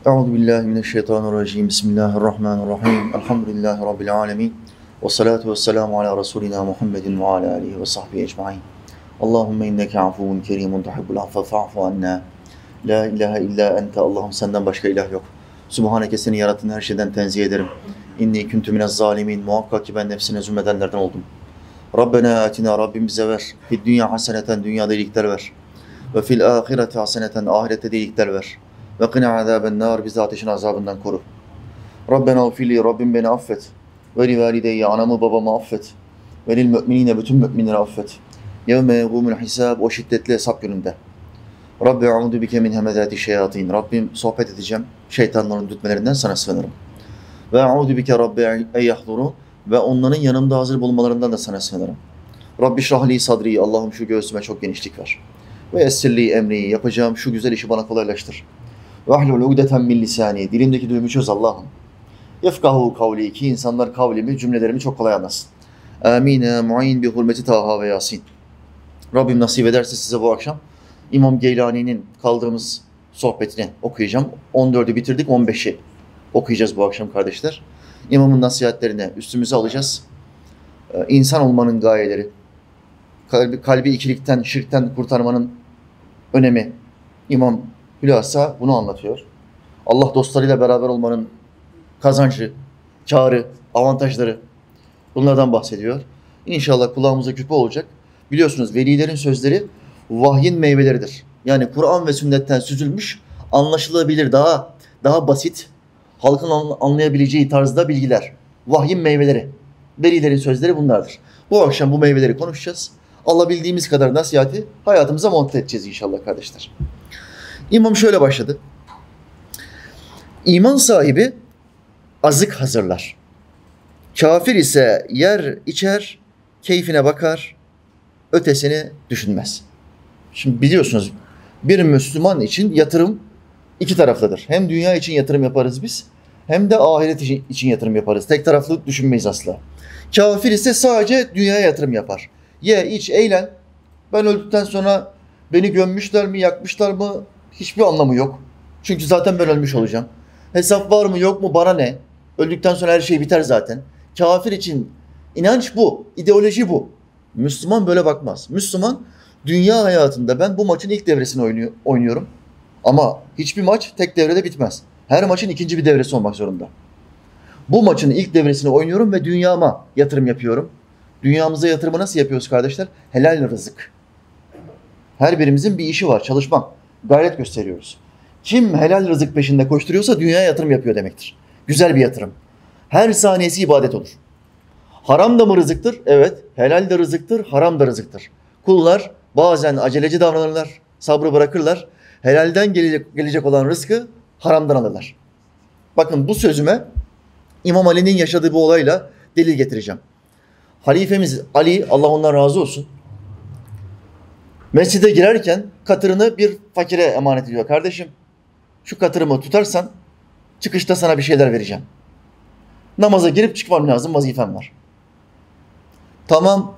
Euzubillahimineşşeytanirracim. Bismillahirrahmanirrahim. Elhamdülillahi Rabbil alemin. Ve salatu ve selamu ala Resulina Muhammedin ve ala alihi ve sahbihi ecma'in. Allahümme inneke afuvun kerimun tuhibbul affe fa'fu anna. La ilahe illa ente. Allah'ım senden başka ilah yok. Subhaneke, seni yarattığın her şeyden tenzih ederim. İnni kuntu minez zalimin. Muhakkak ki ben nefsine zulmedenlerden oldum. Rabbena atina, Rabbim bize ver. Fid dünya haseneten, dünyada iyilikler ver. Ve fil ahireti haseneten, ahirette de iyilikler ver. Ve qina azaben nar, bizi ateşin azabından koru. Rabbena ufili, Rabbim beni affet. Ve li valideyye, anamı babamı affet. Ve lil müminine, bütün müminleri affet. Yevme yegumul hisab, o şiddetli hesap gününde. Rabbi a'udu bike min hemezati şeyatin. Rabbim, sohbet edeceğim, şeytanların dürtmelerinden sana sığınırım. Ve a'udu bike Rabbi en yahdurun, ve onların yanımda hazır bulunmalarından da sana sığınırım. Rabbi şrahli sadri, Allah'ım şu göğsüme çok genişlik ver. Ve essirli emri, yapacağım şu güzel işi bana kolaylaştır. Vahlul ugdeten min lisani, dilimdeki düğümü çöz Allah'ım. Yefkahu kavli, ki insanlar kavlimi, cümlelerimi çok kolay anlasın. Amine mu'in bi hurmeti Taha ve Yasin. Rabbim nasip ederse size bu akşam İmam Geylani'nin kaldığımız sohbetini okuyacağım. 14'ü bitirdik, 15'i okuyacağız bu akşam kardeşler. İmamın nasihatlerini üstümüze alacağız. İnsan olmanın gayeleri, kalbi ikilikten, şirkten kurtarmanın önemi. İmam hülasa bunu anlatıyor. Allah dostlarıyla beraber olmanın kazancı, kârı, avantajları, bunlardan bahsediyor. İnşallah kulağımıza küpe olacak. Biliyorsunuz velilerin sözleri vahyin meyveleridir. Yani Kur'an ve sünnetten süzülmüş, anlaşılabilir, daha basit, halkın anlayabileceği tarzda bilgiler. Vahyin meyveleri. Velilerin sözleri bunlardır. Bu akşam bu meyveleri konuşacağız. Alabildiğimiz kadar nasihati hayatımıza monte edeceğiz inşallah kardeşler. İmam şöyle başladı. İman sahibi azık hazırlar. Kafir ise yer içer, keyfine bakar, ötesini düşünmez. Şimdi biliyorsunuz bir Müslüman için yatırım iki taraflıdır. Hem dünya için yatırım yaparız biz, hem de ahiret için yatırım yaparız. Tek taraflı düşünmeyiz asla. Kafir ise sadece dünyaya yatırım yapar. Ye, iç, eğlen. Ben öldükten sonra beni gömmüşler mi, yakmışlar mı? Hiçbir anlamı yok. Çünkü zaten ben ölmüş olacağım. Hesap var mı yok mu bana ne? Öldükten sonra her şey biter zaten. Kafir için inanç bu, ideoloji bu. Müslüman böyle bakmaz. Müslüman dünya hayatında ben bu maçın ilk devresini oynuyorum. Ama hiçbir maç tek devrede bitmez. Her maçın ikinci bir devresi olmak zorunda. Bu maçın ilk devresini oynuyorum ve dünyama yatırım yapıyorum. Dünyamıza yatırımı nasıl yapıyoruz kardeşler? Helal rızık. Her birimizin bir işi var, çalışmak. Gayret gösteriyoruz. Kim helal rızık peşinde koşturuyorsa dünyaya yatırım yapıyor demektir. Güzel bir yatırım. Her saniyesi ibadet olur. Haram da mı rızıktır? Evet. Helal de rızıktır, haram da rızıktır. Kullar bazen aceleci davranırlar, sabrı bırakırlar. Helalden gelecek olan rızkı haramdan alırlar. Bakın bu sözüme İmam Ali'nin yaşadığı bu olayla delil getireceğim. Halifemiz Ali, Allah ondan razı olsun, mescide girerken katırını bir fakire emanet ediyor. Kardeşim, şu katırımı tutarsan çıkışta sana bir şeyler vereceğim. Namaza girip çıkmam lazım, vazifem var. Tamam.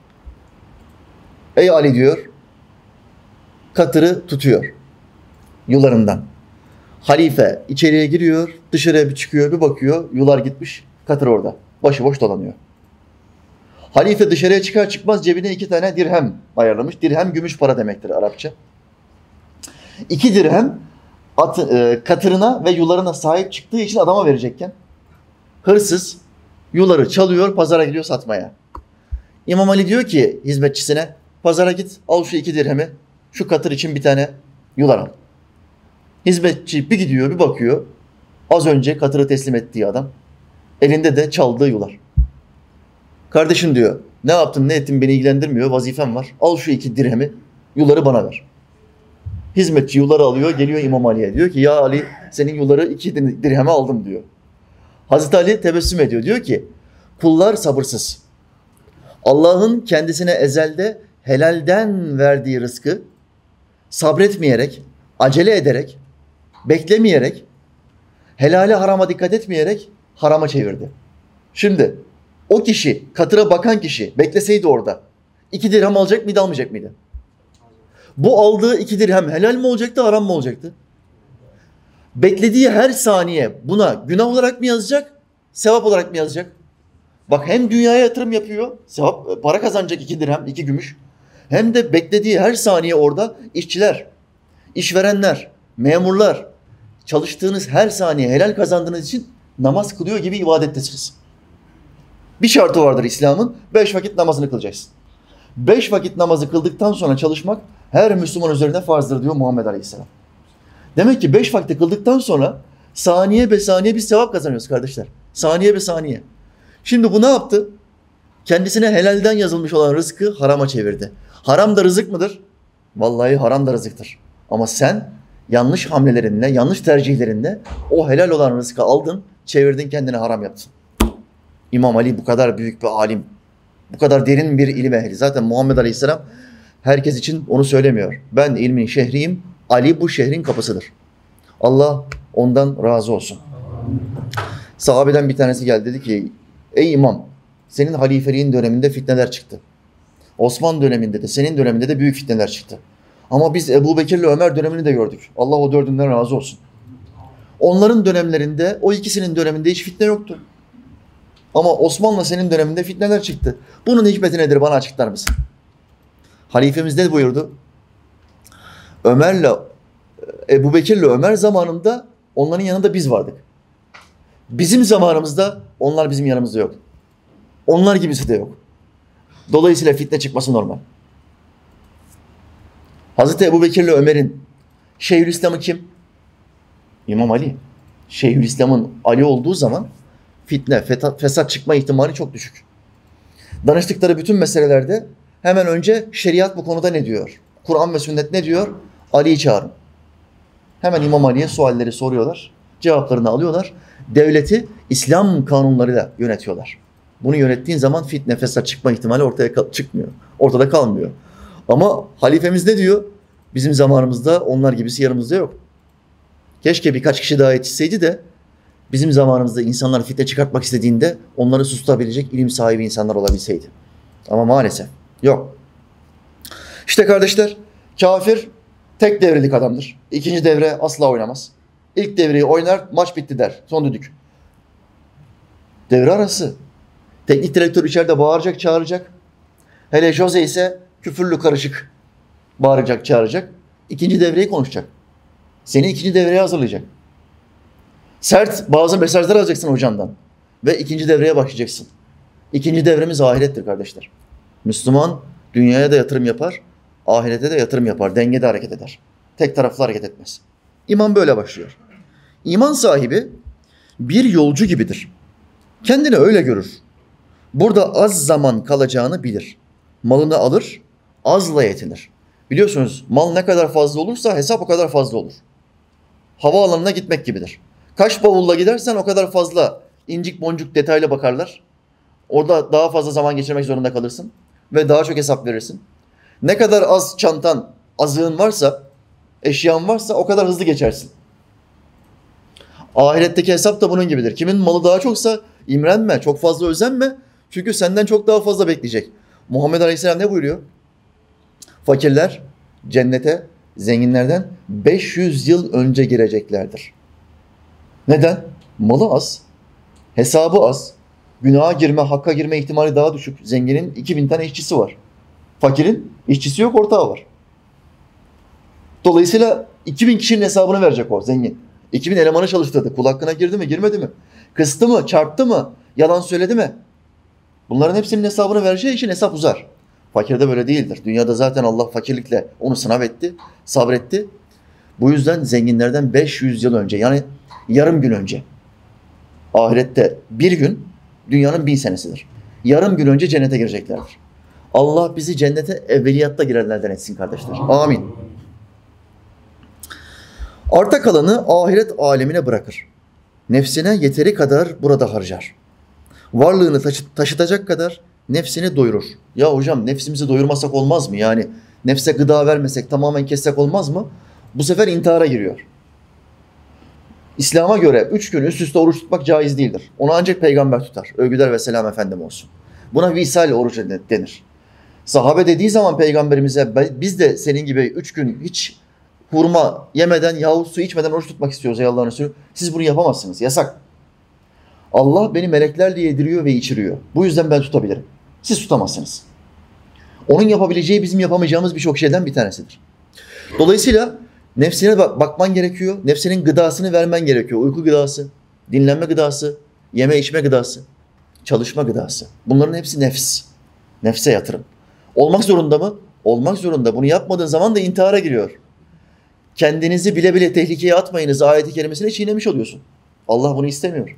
Ey Ali diyor. Katırı tutuyor. Yularından. Halife içeriye giriyor, dışarıya bir çıkıyor, bir bakıyor. Yular gitmiş, katır orada. Başıboş dolanıyor. Halife dışarıya çıkar çıkmaz cebine 2 tane dirhem ayarlamış. Dirhem gümüş para demektir Arapça. 2 dirhem katırına ve yularına sahip çıktığı için adama verecekken hırsız yuları çalıyor, pazara gidiyor satmaya. İmam Ali diyor ki hizmetçisine, pazara git, al şu 2 dirhemi, şu katır için bir tane yular al. Hizmetçi bir gidiyor, bir bakıyor. Az önce katırı teslim ettiği adam, elinde de çaldığı yular. Kardeşim diyor, ne yaptın ne ettin beni ilgilendirmiyor, vazifem var. Al şu 2 dirhemi, yuları bana ver. Hizmetçi yuları alıyor, geliyor İmam Ali'ye. Diyor ki ya Ali, senin yuları 2 dirheme aldım diyor. Hazreti Ali tebessüm ediyor. Diyor ki kullar sabırsız. Allah'ın kendisine ezelde helalden verdiği rızkı sabretmeyerek, acele ederek, beklemeyerek, helale harama dikkat etmeyerek harama çevirdi. Şimdi o kişi, katıra bakan kişi bekleseydi orada 2 dirhem alacak mıydı, almayacak mıydı? Bu aldığı 2 dirhem helal mi olacaktı, haram mı olacaktı? Beklediği her saniye buna günah olarak mı yazacak, sevap olarak mı yazacak? Bak hem dünyaya yatırım yapıyor, sevap, para kazanacak 2 dirhem, 2 gümüş. Hem de beklediği her saniye orada işçiler, işverenler, memurlar, çalıştığınız her saniye helal kazandığınız için namaz kılıyor gibi ibadettesiniz. Bir şartı vardır İslam'ın, 5 vakit namazını kılacaksın. 5 vakit namazı kıldıktan sonra çalışmak her Müslüman üzerine farzdır diyor Muhammed Aleyhisselam. Demek ki 5 vakti kıldıktan sonra saniye be saniye bir sevap kazanıyoruz kardeşler. Saniye be saniye. Şimdi bu ne yaptı? Kendisine helalden yazılmış olan rızkı harama çevirdi. Haram da rızık mıdır? Vallahi haram da rızıktır. Ama sen yanlış hamlelerinle, yanlış tercihlerinle o helal olan rızkı aldın, çevirdin kendine haram yaptın. İmam Ali bu kadar büyük bir alim, bu kadar derin bir ilim ehli. Zaten Muhammed Aleyhisselam herkes için onu söylemiyor. Ben ilmin şehriyim, Ali bu şehrin kapısıdır. Allah ondan razı olsun. Sahabeden bir tanesi geldi dedi ki, ey imam, senin halifeliğin döneminde fitneler çıktı. Osman döneminde de, senin döneminde de büyük fitneler çıktı. Ama biz Ebu Bekir'le Ömer dönemini de gördük. Allah o dördünden razı olsun. Onların dönemlerinde, o ikisinin döneminde hiç fitne yoktu. Ama Osman'la senin döneminde fitneler çıktı. Bunun hikmeti nedir bana açıklar mısın? Halifemiz ne buyurdu? Ebu Bekir'le Ömer zamanında onların yanında biz vardık. Bizim zamanımızda onlar bizim yanımızda yok. Onlar gibisi de yok. Dolayısıyla fitne çıkması normal. Hazreti Ebu Bekir'le Ömer'in Şeyhülislam'ı kim? İmam Ali. Şeyhülislam'ın Ali olduğu zaman fitne, fesat çıkma ihtimali çok düşük. Danıştıkları bütün meselelerde hemen önce şeriat bu konuda ne diyor? Kur'an ve sünnet ne diyor? Ali'yi çağırın. Hemen İmam Ali'ye sualleri soruyorlar. Cevaplarını alıyorlar. Devleti İslam kanunlarıyla yönetiyorlar. Bunu yönettiğin zaman fitne, fesat çıkma ihtimali ortaya çıkmıyor. Ortada kalmıyor. Ama halifemiz ne diyor? Bizim zamanımızda onlar gibisi yanımızda yok. Keşke birkaç kişi daha yetişseydi de bizim zamanımızda insanlar fitne çıkartmak istediğinde onları susturabilecek ilim sahibi insanlar olabilseydi. Ama maalesef yok. İşte kardeşler, kafir tek devrelik adamdır. İkinci devre asla oynamaz. İlk devreyi oynar, maç bitti der. Son düdük. Devre arası. Teknik direktör içeride bağıracak, çağıracak. Hele Jose ise küfürlü karışık bağıracak, çağıracak. İkinci devreyi konuşacak. Seni ikinci devreye hazırlayacak. Sert bazı mesajlar alacaksın hocandan. Ve ikinci devreye başlayacaksın. İkinci devremiz ahirettir kardeşler. Müslüman dünyaya da yatırım yapar, ahirete de yatırım yapar, dengede hareket eder. Tek taraflı hareket etmez. İman böyle başlıyor. İman sahibi bir yolcu gibidir. Kendini öyle görür. Burada az zaman kalacağını bilir. Malını alır, azla yetinir. Biliyorsunuz mal ne kadar fazla olursa hesap o kadar fazla olur. Havaalanına gitmek gibidir. Kaç bavulla gidersen o kadar fazla incik boncuk detayla bakarlar. Orada daha fazla zaman geçirmek zorunda kalırsın ve daha çok hesap verirsin. Ne kadar az çantan, azığın varsa, eşyan varsa o kadar hızlı geçersin. Ahiretteki hesap da bunun gibidir. Kimin malı daha çoksa imrenme, çok fazla özenme. Çünkü senden çok daha fazla bekleyecek. Muhammed Aleyhisselam ne buyuruyor? Fakirler cennete zenginlerden 500 yıl önce gireceklerdir. Neden? Malı az, hesabı az, günaha girme, hakka girme ihtimali daha düşük. Zenginin 2000 tane işçisi var. Fakirin işçisi yok, ortağı var. Dolayısıyla 2000 kişinin hesabını verecek o zengin. 2000 elemanı çalıştırdı. Kul hakkına girdi mi, girmedi mi? Kıstı mı, çarptı mı, yalan söyledi mi? Bunların hepsinin hesabını vereceği için hesap uzar. Fakirde böyle değildir. Dünyada zaten Allah fakirlikle onu sınav etti, sabretti. Bu yüzden zenginlerden 500 yıl önce, yani yarım gün önce, ahirette bir gün dünyanın 1000 senesidir. Yarım gün önce cennete gireceklerdir. Allah bizi cennete evveliyatta girenlerden etsin kardeşler. Amin. Arta kalanı ahiret alemine bırakır. Nefsine yeteri kadar burada harcar. Varlığını taşıtacak kadar nefsini doyurur. Ya hocam nefsimizi doyurmasak olmaz mı? Yani nefse gıda vermesek, tamamen kessek olmaz mı? Bu sefer intihara giriyor. İslam'a göre 3 gün üst üste oruç tutmak caiz değildir. Onu ancak peygamber tutar. Övgüler ve selam efendim olsun. Buna visal oruç denir. Sahabe dediği zaman peygamberimize biz de senin gibi 3 gün hiç hurma yemeden yahut su içmeden oruç tutmak istiyoruz ey Allah'ın Resulü. Siz bunu yapamazsınız. Yasak. Allah beni meleklerle yediriyor ve içiriyor. Bu yüzden ben tutabilirim. Siz tutamazsınız. Onun yapabileceği bizim yapamayacağımız birçok şeyden bir tanesidir. Dolayısıyla nefsine bakman gerekiyor. Nefsinin gıdasını vermen gerekiyor. Uyku gıdası, dinlenme gıdası, yeme içme gıdası, çalışma gıdası. Bunların hepsi nefs. Nefse yatırım. Olmak zorunda mı? Olmak zorunda. Bunu yapmadığın zaman da intihara giriyor. Kendinizi bile bile tehlikeye atmayınız ayeti kerimesini çiğnemiş oluyorsun. Allah bunu istemiyor.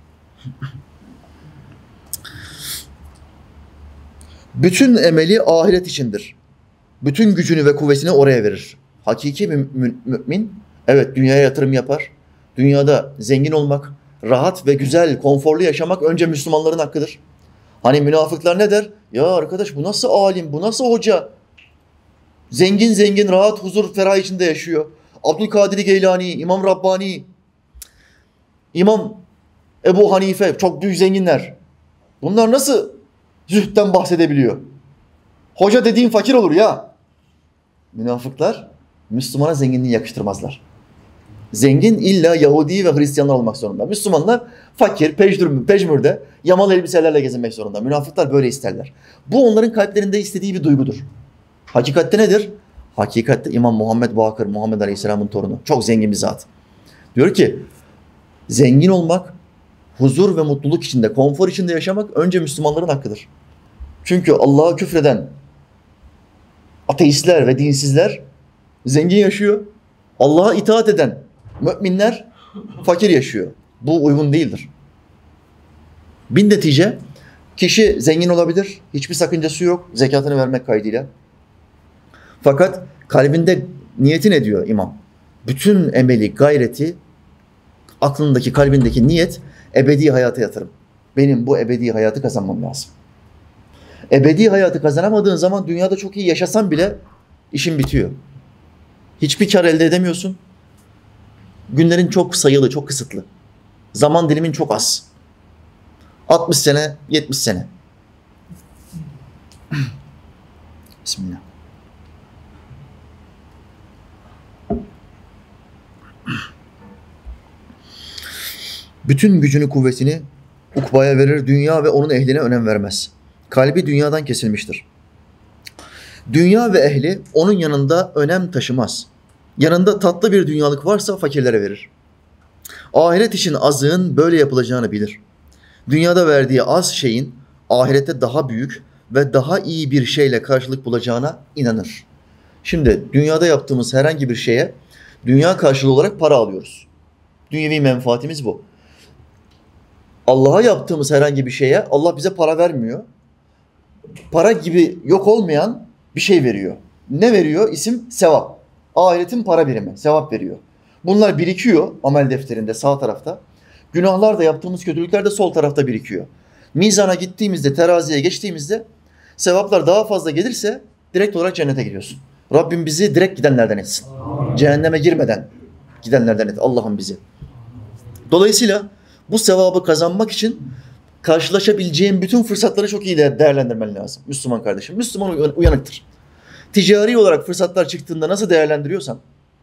Bütün emeli ahiret içindir. Bütün gücünü ve kuvvetini oraya verir. Hakiki mümin, evet dünyaya yatırım yapar. Dünyada zengin olmak, rahat ve güzel, konforlu yaşamak önce Müslümanların hakkıdır. Hani münafıklar ne der? Ya arkadaş bu nasıl alim, bu nasıl hoca? Zengin zengin, rahat, huzur, ferah içinde yaşıyor. Abdülkadir Geylani, İmam Rabbani, İmam Ebu Hanife, çok büyük zenginler. Bunlar nasıl zühtten bahsedebiliyor? Hoca dediğin fakir olur ya. Münafıklar Müslümana zenginliği yakıştırmazlar. Zengin illa Yahudi ve Hristiyanlar olmak zorunda. Müslümanlar fakir, pejmürde, yamalı elbiselerle gezinmek zorunda. Münafıklar böyle isterler. Bu onların kalplerinde istediği bir duygudur. Hakikatte nedir? Hakikatte İmam Muhammed Bakır, Muhammed Aleyhisselam'ın torunu. Çok zengin bir zat. Diyor ki, zengin olmak, huzur ve mutluluk içinde, konfor içinde yaşamak önce Müslümanların hakkıdır. Çünkü Allah'a küfreden ateistler ve dinsizler zengin yaşıyor. Allah'a itaat eden müminler fakir yaşıyor. Bu uygun değildir. Bin netice kişi zengin olabilir. Hiçbir sakıncası yok zekatını vermek kaydıyla. Fakat kalbinde niyeti ne diyor imam? Bütün emeli, gayreti, aklındaki, kalbindeki niyet ebedi hayata yatırım. Benim bu ebedi hayatı kazanmam lazım. Ebedi hayatı kazanamadığın zaman dünyada çok iyi yaşasan bile işin bitiyor. Hiçbir kar elde edemiyorsun. Günlerin çok sayılı, çok kısıtlı. Zaman dilimin çok az. 60 sene, 70 sene. Bismillah. Bütün gücünü, kuvvetini ukbaya verir, dünya ve onun ehline önem vermez. Kalbi dünyadan kesilmiştir. Dünya ve ehli onun yanında önem taşımaz. Yanında tatlı bir dünyalık varsa fakirlere verir. Ahiret için azığın böyle yapılacağını bilir. Dünyada verdiği az şeyin ahirette daha büyük ve daha iyi bir şeyle karşılık bulacağına inanır. Şimdi dünyada yaptığımız herhangi bir şeye dünya karşılığı olarak para alıyoruz. Dünyevi menfaatimiz bu. Allah'a yaptığımız herhangi bir şeye Allah bize para vermiyor. Para gibi yok olmayan bir şey veriyor. Ne veriyor? İsim sevap. Ahiretin para birimi. Sevap veriyor. Bunlar birikiyor amel defterinde sağ tarafta. Günahlar da yaptığımız kötülükler de sol tarafta birikiyor. Mizana gittiğimizde, teraziye geçtiğimizde sevaplar daha fazla gelirse direkt olarak cennete giriyorsun. Rabbim bizi direkt gidenlerden etsin. Cehenneme girmeden gidenlerden et. Allah'ım bizi. Dolayısıyla bu sevabı kazanmak için karşılaşabileceğin bütün fırsatları çok iyi değerlendirmen lazım. Müslüman kardeşim. Müslüman uyanıktır. Ticari olarak fırsatlar çıktığında nasıl değerlendiriyorsan,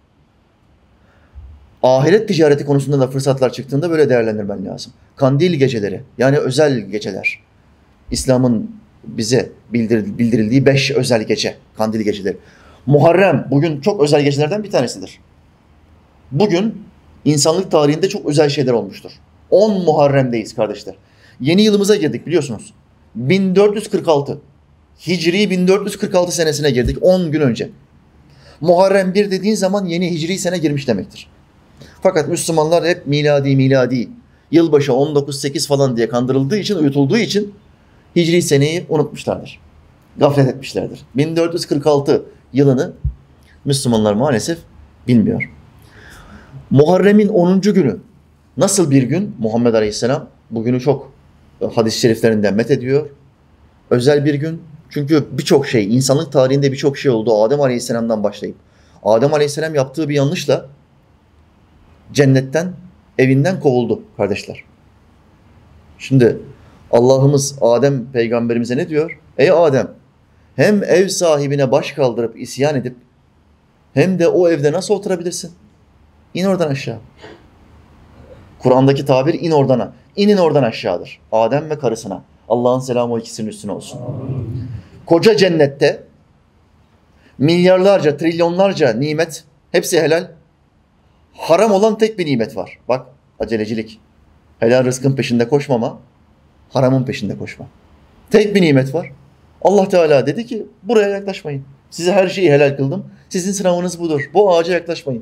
ahiret ticareti konusunda da fırsatlar çıktığında böyle değerlendirmen lazım. Kandil geceleri, yani özel geceler. İslam'ın bize bildirildiği 5 özel gece, kandil geceleri. Muharrem bugün çok özel gecelerden bir tanesidir. Bugün insanlık tarihinde çok özel şeyler olmuştur. 10 Muharrem'deyiz kardeşler. Yeni yılımıza girdik biliyorsunuz. 1446. Hicri 1446 senesine girdik 10 gün önce. Muharrem 1 dediğin zaman yeni hicri sene girmiş demektir. Fakat Müslümanlar hep miladi, yılbaşı 19.8 falan diye kandırıldığı için, uyutulduğu için hicri seneyi unutmuşlardır. Gaflet etmişlerdir. 1446 yılını Müslümanlar maalesef bilmiyor. Muharrem'in 10. günü nasıl bir gün? Muhammed Aleyhisselam bugünü çok hadis-i şeriflerinden methediyor. Özel bir gün. Çünkü birçok şey, insanlık tarihinde birçok şey oldu Adem Aleyhisselam'dan başlayıp. Adem Aleyhisselam yaptığı bir yanlışla cennetten, evinden kovuldu kardeşler. Şimdi Allah'ımız Adem peygamberimize ne diyor? Ey Adem, hem ev sahibine baş kaldırıp isyan edip hem de o evde nasıl oturabilirsin? İn oradan aşağı. Kur'an'daki tabir in oradan. İnin oradan aşağıdır. Adem ve karısına. Allah'ın selamı o ikisinin üstüne olsun. Koca cennette milyarlarca, trilyonlarca nimet, hepsi helal. Haram olan tek bir nimet var. Bak, acelecilik. Helal rızkın peşinde koşmama, haramın peşinde koşma. Tek bir nimet var. Allah Teala dedi ki buraya yaklaşmayın. Size her şeyi helal kıldım. Sizin sınavınız budur. Bu ağaca yaklaşmayın.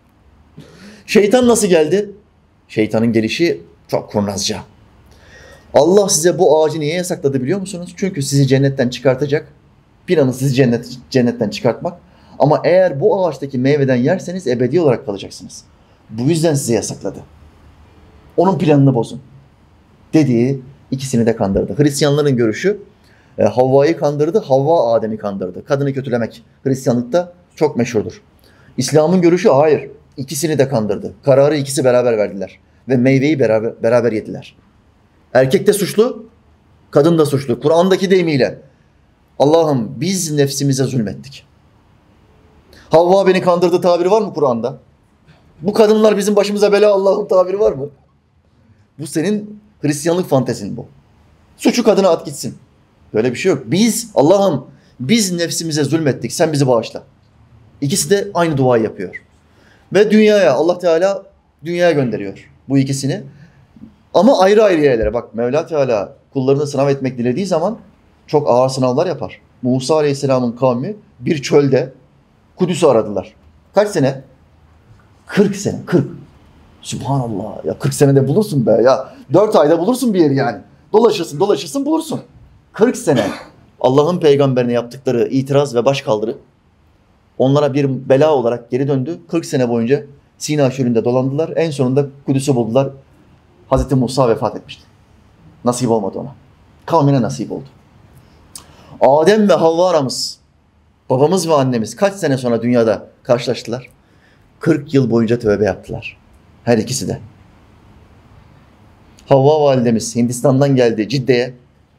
Şeytan nasıl geldi? Şeytanın gelişi çok kurnazca. Allah size bu ağacı niye yasakladı biliyor musunuz? Çünkü sizi cennetten çıkartacak. Planı sizi cennetten çıkartmak. Ama eğer bu ağaçtaki meyveden yerseniz ebedi olarak kalacaksınız. Bu yüzden size yasakladı. Onun planını bozun. Dediği ikisini de kandırdı. Hristiyanların görüşü Havva'yı kandırdı, Havva Adem'i kandırdı. Kadını kötülemek Hristiyanlıkta çok meşhurdur. İslam'ın görüşü hayır. İkisini de kandırdı. Kararı ikisi beraber verdiler. Ve meyveyi beraber yediler. Erkek de suçlu, kadın da suçlu. Kur'an'daki deyimiyle Allah'ım biz nefsimize zulmettik. Havva beni kandırdı tabiri var mı Kur'an'da? Bu kadınlar bizim başımıza bela Allah'ım tabiri var mı? Bu senin Hristiyanlık fantezin bu. Suçu kadına at gitsin. Böyle bir şey yok. Biz Allah'ım biz nefsimize zulmettik. Sen bizi bağışla. İkisi de aynı duayı yapıyor. Ve dünyaya Allah Teala dünyaya gönderiyor bu ikisini. Ama ayrı ayrı yerlere. Bak Mevla Teala kullarını sınav etmek dilediği zaman çok ağır sınavlar yapar. Musa Aleyhisselam'ın kavmi bir çölde Kudüs'ü aradılar. Kaç sene? 40 sene. 40. Subhanallah. Ya 40 senede bulursun be ya. 4 ayda bulursun bir yeri yani. Dolaşırsın bulursun. 40 sene Allah'ın peygamberine yaptıkları itiraz ve başkaldırı onlara bir bela olarak geri döndü. 40 sene boyunca Sina çölünde dolandılar. En sonunda Kudüs'ü buldular. Hazreti Musa vefat etmişti. Nasip olmadı ona. Kavmine nasip oldu. Adem ve Havva aramız, babamız ve annemiz kaç sene sonra dünyada karşılaştılar? 40 yıl boyunca tövbe yaptılar. Her ikisi de. Havva validemiz Hindistan'dan geldi Cidde'ye,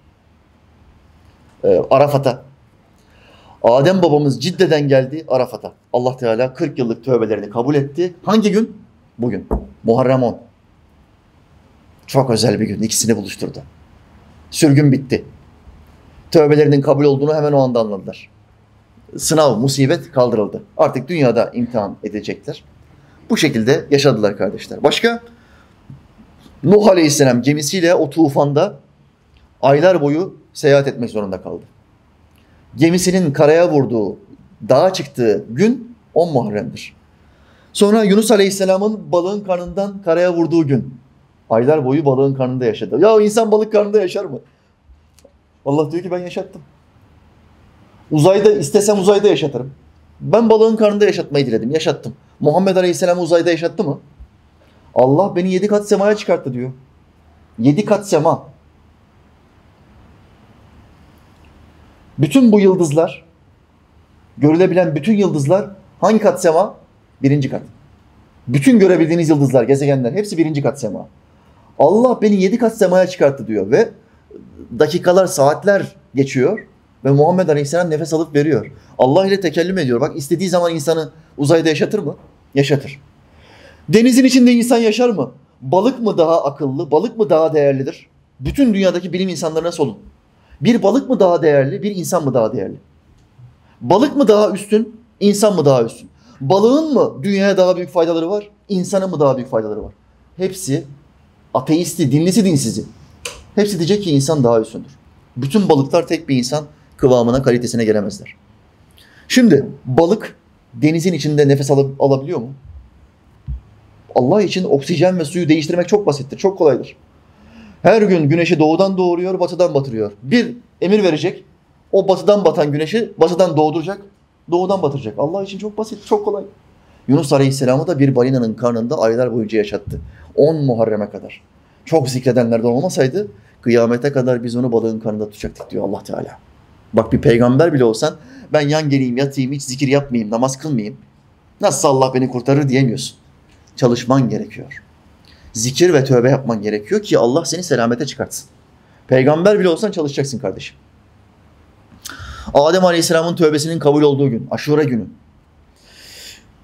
Arafat'a. Adem babamız Cidde'den geldi Arafat'a. Allah Teala 40 yıllık tövbelerini kabul etti. Hangi gün? Bugün. Muharrem 10. Çok özel bir gün. İkisini buluşturdu. Sürgün bitti. Tövbelerinin kabul olduğunu hemen o anda anladılar. Sınav, musibet kaldırıldı. Artık dünyada imtihan edecekler. Bu şekilde yaşadılar kardeşler. Başka? Nuh Aleyhisselam gemisiyle o tufanda aylar boyu seyahat etmek zorunda kaldı. Gemisinin karaya vurduğu, dağa çıktığı gün 10 Muharrem'dir. Sonra Yunus Aleyhisselam'ın balığın karnından karaya vurduğu gün. Aylar boyu balığın karnında yaşadı. Ya insan balık karnında yaşar mı? Allah diyor ki ben yaşattım. Uzayda istesem uzayda yaşatırım. Ben balığın karnında yaşatmayı diledim, yaşattım. Muhammed Aleyhisselam'ı uzayda yaşattı mı? Allah beni 7 kat semaya çıkarttı diyor. 7 kat sema. Bütün bu yıldızlar, görülebilen bütün yıldızlar hangi kat sema? 1. kat. Bütün görebildiğiniz yıldızlar, gezegenler hepsi 1. kat sema. Allah beni 7 kat semaya çıkarttı diyor ve dakikalar, saatler geçiyor ve Muhammed Aleyhisselam nefes alıp veriyor. Allah ile tekellüm ediyor. Bak istediği zaman insanı uzayda yaşatır mı? Yaşatır. Denizin içinde insan yaşar mı? Balık mı daha akıllı, balık mı daha değerlidir? Bütün dünyadaki bilim insanlarına sorun. Bir balık mı daha değerli, bir insan mı daha değerli? Balık mı daha üstün, insan mı daha üstün? Balığın mı dünyaya daha büyük faydaları var, insana mı daha büyük faydaları var? Hepsi ateisti, dinlisi dinsizi. Hepsi diyecek ki insan daha üstündür. Bütün balıklar tek bir insan kıvamına, kalitesine gelemezler. Şimdi balık denizin içinde nefes alabiliyor mu? Allah için oksijen ve suyu değiştirmek çok basittir, çok kolaydır. Her gün güneşi doğudan doğuruyor, batıdan batırıyor. Bir emir verecek, o batıdan batan güneşi batıdan doğduracak, doğudan batıracak. Allah için çok basit, çok kolay. Yunus Aleyhisselam'ı da bir balinanın karnında aylar boyunca yaşattı. 10 Muharrem'e kadar. Çok zikredenlerden olmasaydı kıyamete kadar biz onu balığın karnında tutacaktık diyor Allah Teala. Bak bir peygamber bile olsan ben yan geleyim, yatayım, hiç zikir yapmayayım, namaz kılmayayım. Nasıl Allah beni kurtarır diyemiyorsun. Çalışman gerekiyor. Zikir ve tövbe yapman gerekiyor ki Allah seni selamete çıkartsın. Peygamber bile olsan çalışacaksın kardeşim. Adem Aleyhisselam'ın tövbesinin kabul olduğu gün, Aşure günü.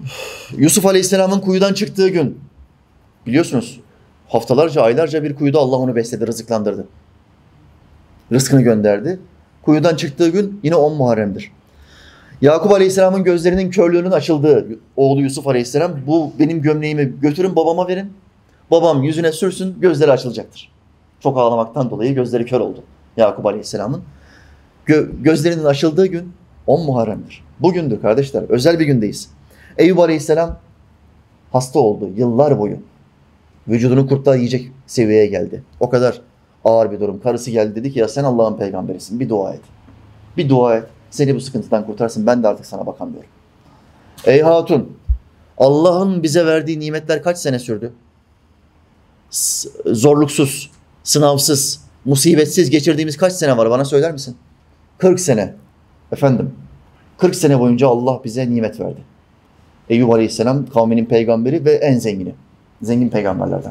Yusuf Aleyhisselam'ın kuyudan çıktığı gün, biliyorsunuz haftalarca, aylarca bir kuyuda Allah onu besledi, rızıklandırdı. Rızkını gönderdi. Kuyudan çıktığı gün yine 10 Muharrem'dir. Yakup Aleyhisselam'ın gözlerinin körlüğünün açıldığı oğlu Yusuf Aleyhisselam, bu benim gömleğimi götürün babama verin. Babam yüzüne sürsün, gözleri açılacaktır. Çok ağlamaktan dolayı gözleri kör oldu Yakup Aleyhisselam'ın. Gözlerinin açıldığı gün 10 Muharrem'dir. Bugündür kardeşler, özel bir gündeyiz. Eyüp Aleyhisselam hasta oldu yıllar boyu. Vücudunu kurtlar yiyecek seviyeye geldi. O kadar ağır bir durum. Karısı geldi, dedi ki ya sen Allah'ın peygamberisin, bir dua et. Bir dua et, seni bu sıkıntıdan kurtarsın, ben de artık sana bakamıyorum. Ey hatun, Allah'ın bize verdiği nimetler kaç sene sürdü? Zorluksuz, sınavsız, musibetsiz geçirdiğimiz kaç sene var, bana söyler misin? 40 sene. Efendim, 40 sene boyunca Allah bize nimet verdi. Eyüp Aleyhisselam kavminin peygamberi ve en zengini. Zengin peygamberlerden.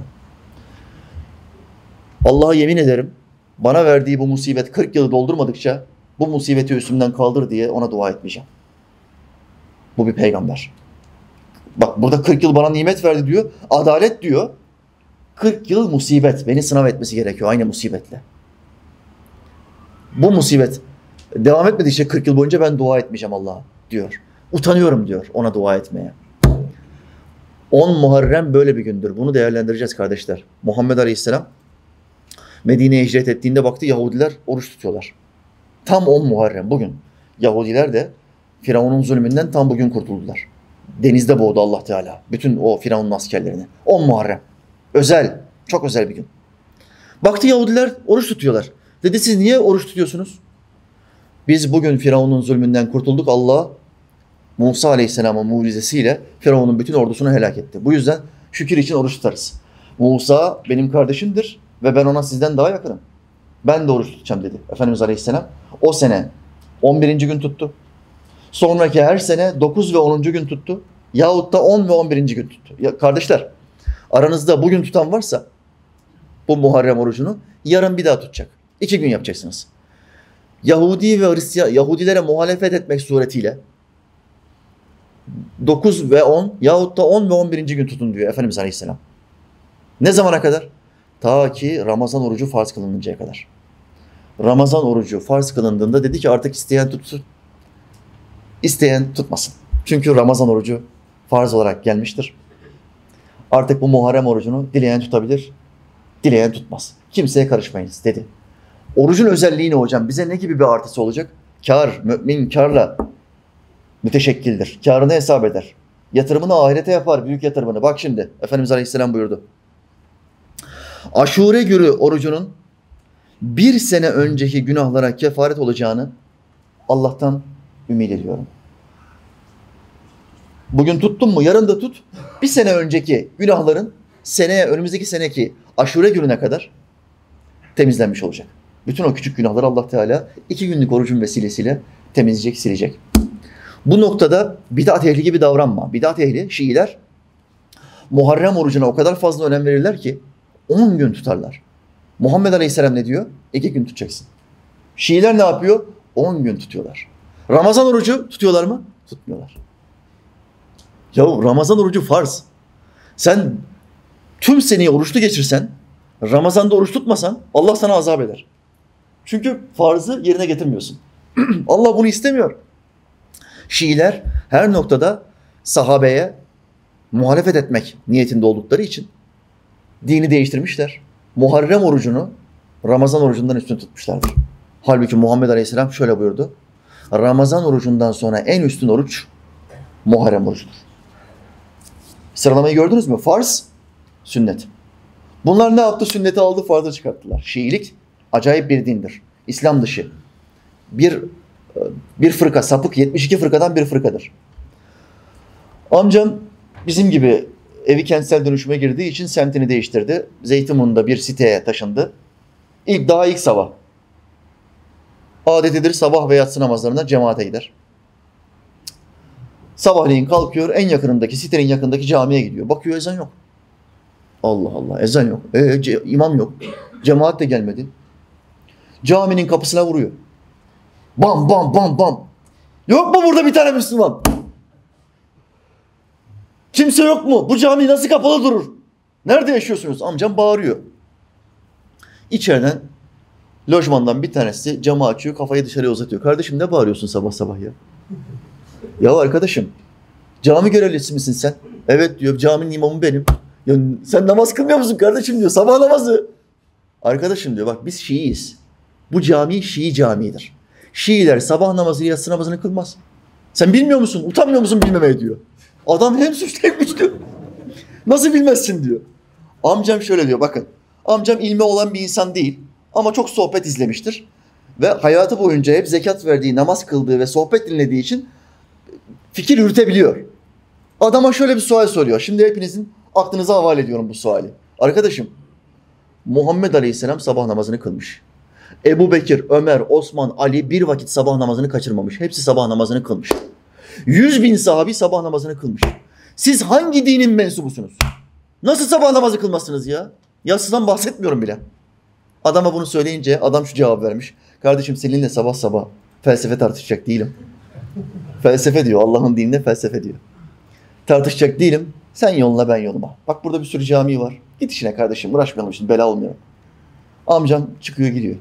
Allah'a yemin ederim, bana verdiği bu musibet 40 yılı doldurmadıkça bu musibeti üstümden kaldır diye ona dua etmeyeceğim. Bu bir peygamber. Bak burada 40 yıl bana nimet verdi diyor. Adalet diyor. 40 yıl musibet. Beni sınav etmesi gerekiyor aynı musibetle. Bu musibet devam etmedikçe 40 yıl boyunca ben dua etmeyeceğim Allah'a diyor. Utanıyorum diyor ona dua etmeye. 10 Muharrem böyle bir gündür. Bunu değerlendireceğiz kardeşler. Muhammed Aleyhisselam Medine'ye hicret ettiğinde baktı Yahudiler oruç tutuyorlar. Tam 10 Muharrem bugün. Yahudiler de Firavun'un zulmünden tam bugün kurtuldular. Denizde boğdu Allah Teala bütün o Firavun'un askerlerini. 10 Muharrem. Özel, çok özel bir gün. Baktı Yahudiler oruç tutuyorlar. Dedi siz niye oruç tutuyorsunuz? Biz bugün Firavun'un zulmünden kurtulduk. Allah Musa Aleyhisselam'ın mucizesiyle Firavun'un bütün ordusunu helak etti. Bu yüzden şükür için oruç tutarız. Musa benim kardeşimdir ve ben ona sizden daha yakınım. Ben de oruç tutacağım dedi Efendimiz Aleyhisselam. O sene 11. gün tuttu. Sonraki her sene 9 ve 10. gün tuttu. Yahut da 10 ve 11. gün tuttu. Ya kardeşler, aranızda bugün tutan varsa bu Muharrem orucunu yarın bir daha tutacak. 2 gün yapacaksınız. Yahudi ve Hristiyan, Yahudilere muhalefet etmek suretiyle 9 ve 10 yahut da 10 ve 11. gün tutun diyor Efendimiz Aleyhisselam. Ne zamana kadar? Ta ki Ramazan orucu farz kılınıncaya kadar. Ramazan orucu farz kılındığında dedi ki artık isteyen tutsun, isteyen tutmasın. Çünkü Ramazan orucu farz olarak gelmiştir. Artık bu Muharrem orucunu dileyen tutabilir, dileyen tutmaz. Kimseye karışmayınız dedi. Orucun özelliği ne hocam? Bize ne gibi bir artısı olacak? Kâr, mümin kârla müteşekkildir. Kârını hesap eder. Yatırımını ahirete yapar, büyük yatırımını. Bak şimdi Efendimiz Aleyhisselam buyurdu. Aşure günü orucunun bir sene önceki günahlara kefaret olacağını Allah'tan ümit ediyorum. Bugün tuttun mu? Yarın da tut. Bir sene önceki günahların seneye, önümüzdeki seneki aşure gününe kadar temizlenmiş olacak. Bütün o küçük günahları Allah Teala 2 günlük orucun vesilesiyle temizleyecek, silecek. Bu noktada bid'at ehli gibi davranma. Bid'at ehli, Şiiler Muharrem orucuna o kadar fazla önem verirler ki 10 gün tutarlar. Muhammed Aleyhisselam ne diyor? 2 gün tutacaksın. Şiiler ne yapıyor? 10 gün tutuyorlar. Ramazan orucu tutuyorlar mı? Tutmuyorlar. Yahu Ramazan orucu farz. Sen tüm seneyi oruçlu geçirsen, Ramazan'da oruç tutmasan Allah sana azap eder. Çünkü farzı yerine getirmiyorsun. Allah bunu istemiyor. Şiiler her noktada sahabeye muhalefet etmek niyetinde oldukları için dini değiştirmişler. Muharrem orucunu Ramazan orucundan üstün tutmuşlardır. Halbuki Muhammed Aleyhisselam şöyle buyurdu. Ramazan orucundan sonra en üstün oruç Muharrem orucudur. Sıralamayı gördünüz mü? Farz, sünnet. Bunlar ne yaptı? Sünneti aldı, farzı çıkarttılar. Şiilik acayip bir dindir. İslam dışı. Bir fırka, sapık 72 fırkadan bir fırkadır. Amcam bizim gibi evi kentsel dönüşüme girdiği için semtini değiştirdi. Zeytinburnu'nda bir siteye taşındı. Daha ilk sabah. Adetidir sabah ve yatsı namazlarına cemaate gider. Sabahleyin kalkıyor, en yakınındaki, sitenin yakındaki camiye gidiyor. Bakıyor ezan yok. Allah Allah, ezan yok. İmam yok. Cemaat de gelmedi. Caminin kapısına vuruyor. Bam bam bam bam. Yok mu burada bir tane Müslüman? Kimse yok mu? Bu cami nasıl kapalı durur? Nerede yaşıyorsunuz? Amcam bağırıyor. İçeriden lojmandan bir tanesi camı açıyor, kafayı dışarıya uzatıyor. Kardeşim ne bağırıyorsun sabah sabah ya? Ya arkadaşım, cami görevlisi misin sen? Evet diyor, caminin imamı benim. Ya sen namaz kılmıyor musun kardeşim diyor, sabah namazı. Arkadaşım diyor, bak biz Şiiyiz. Bu cami Şii camiidir. Şiiler sabah namazı, yatsı namazını kılmaz. Sen bilmiyor musun, utanmıyor musun bilmemeye diyor. Adam hem suçlu hem güçlü. Nasıl bilmezsin diyor. Amcam şöyle diyor, bakın. Amcam ilmi olan bir insan değil. Ama çok sohbet izlemiştir. Ve hayatı boyunca hep zekat verdiği, namaz kıldığı ve sohbet dinlediği için fikir yürütebiliyor. Adama şöyle bir sual soruyor. Şimdi hepinizin aklınıza havale ediyorum bu suali. Arkadaşım, Muhammed Aleyhisselam sabah namazını kılmış. Ebu Bekir, Ömer, Osman, Ali bir vakit sabah namazını kaçırmamış. Hepsi sabah namazını kılmış. 100.000 sahabi sabah namazını kılmış. Siz hangi dinin mensubusunuz? Nasıl sabah namazı kılmazsınız ya? Yatsıdan bahsetmiyorum bile. Adama bunu söyleyince adam şu cevap vermiş. Kardeşim seninle sabah sabah felsefe tartışacak değilim. Felsefe diyor, Allah'ın dininde felsefe diyor. Tartışacak değilim. Sen yoluna ben yoluma. Bak burada bir sürü cami var. Git işine kardeşim, uğraşmayalım şimdi, bela olmayalım. Amcam çıkıyor gidiyor.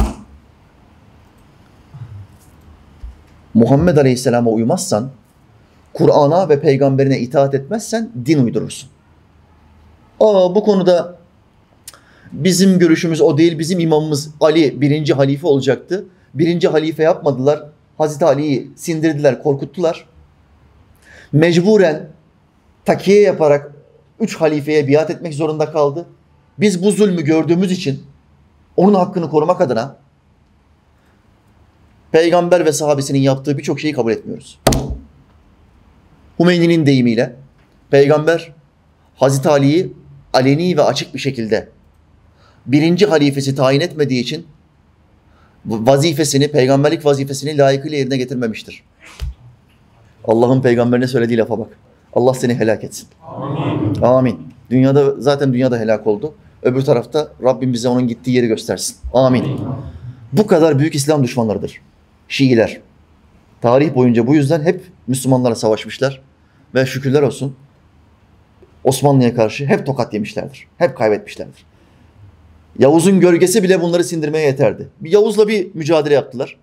Muhammed Aleyhisselam'a uymazsan, Kur'an'a ve peygamberine itaat etmezsen din uydurursun. Bu konuda bizim görüşümüz o değil. Bizim imamımız Ali birinci halife olacaktı. Birinci halife yapmadılar. Hazreti Ali'yi sindirdiler, korkuttular. Mecburen takiye yaparak 3 halifeye biat etmek zorunda kaldı. Biz bu zulmü gördüğümüz için onun hakkını korumak adına peygamber ve sahabesinin yaptığı birçok şeyi kabul etmiyoruz. Hümeyni'nin deyimiyle peygamber Hazreti Ali'yi aleni ve açık bir şekilde birinci halifesi tayin etmediği için vazifesini, peygamberlik vazifesini layıkıyla yerine getirmemiştir. Allah'ın peygamberine söylediği lafa bak. Allah seni helak etsin. Amin. Amin. Zaten dünyada helak oldu. Öbür tarafta Rabbim bize onun gittiği yeri göstersin. Amin. Bu kadar büyük İslam düşmanlarıdır Şiiler. Tarih boyunca bu yüzden hep Müslümanlarla savaşmışlar. Ve şükürler olsun Osmanlı'ya karşı hep tokat yemişlerdir. Hep kaybetmişlerdir. Yavuz'un gölgesi bile bunları sindirmeye yeterdi. Yavuz'la bir mücadele yaptılar.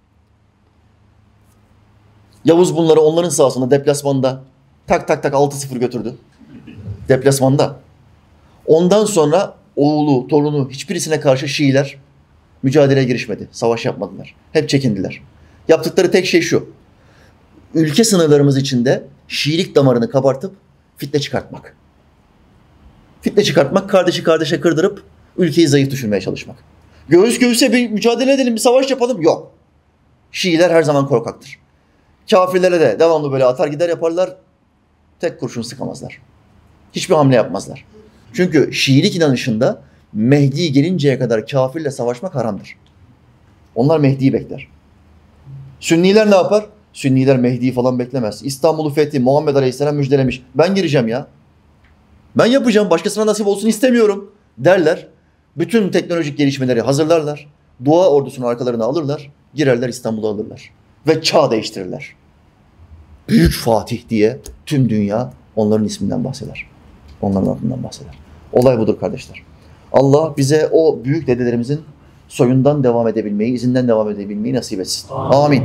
Yavuz bunları onların sahasında, deplasmanda tak 6-0 götürdü. Deplasmanda. Ondan sonra oğlu, torunu hiçbirisine karşı Şiiler mücadeleye girişmedi. Savaş yapmadılar. Hep çekindiler. Yaptıkları tek şey şu. Ülke sınırlarımız içinde Şiilik damarını kabartıp fitne çıkartmak. Fitne çıkartmak, kardeşi kardeşe kırdırıp ülkeyi zayıf düşürmeye çalışmak. Göğüs göğüse bir mücadele edelim, bir savaş yapalım. Yok. Şiiler her zaman korkaktır. Kafirlere de devamlı böyle atar gider yaparlar. Tek kurşun sıkamazlar. Hiçbir hamle yapmazlar. Çünkü Şiilik inanışında Mehdi gelinceye kadar kafirle savaşmak haramdır. Onlar Mehdi'yi bekler. Sünniler ne yapar? Sünniler Mehdi'yi falan beklemez. İstanbul'u fethi Muhammed Aleyhisselam müjdelemiş. Ben gireceğim ya. Ben yapacağım. Başkasına nasip olsun istemiyorum derler. Bütün teknolojik gelişmeleri hazırlarlar. Dua ordusunu arkalarına alırlar. Girerler, İstanbul'u alırlar. Ve çağ değiştirirler. Büyük Fatih diye tüm dünya onların isminden bahseder. Onların adından bahseder. Olay budur kardeşler. Allah bize o büyük dedelerimizin soyundan devam edebilmeyi, izinden devam edebilmeyi nasip etsin. Amin.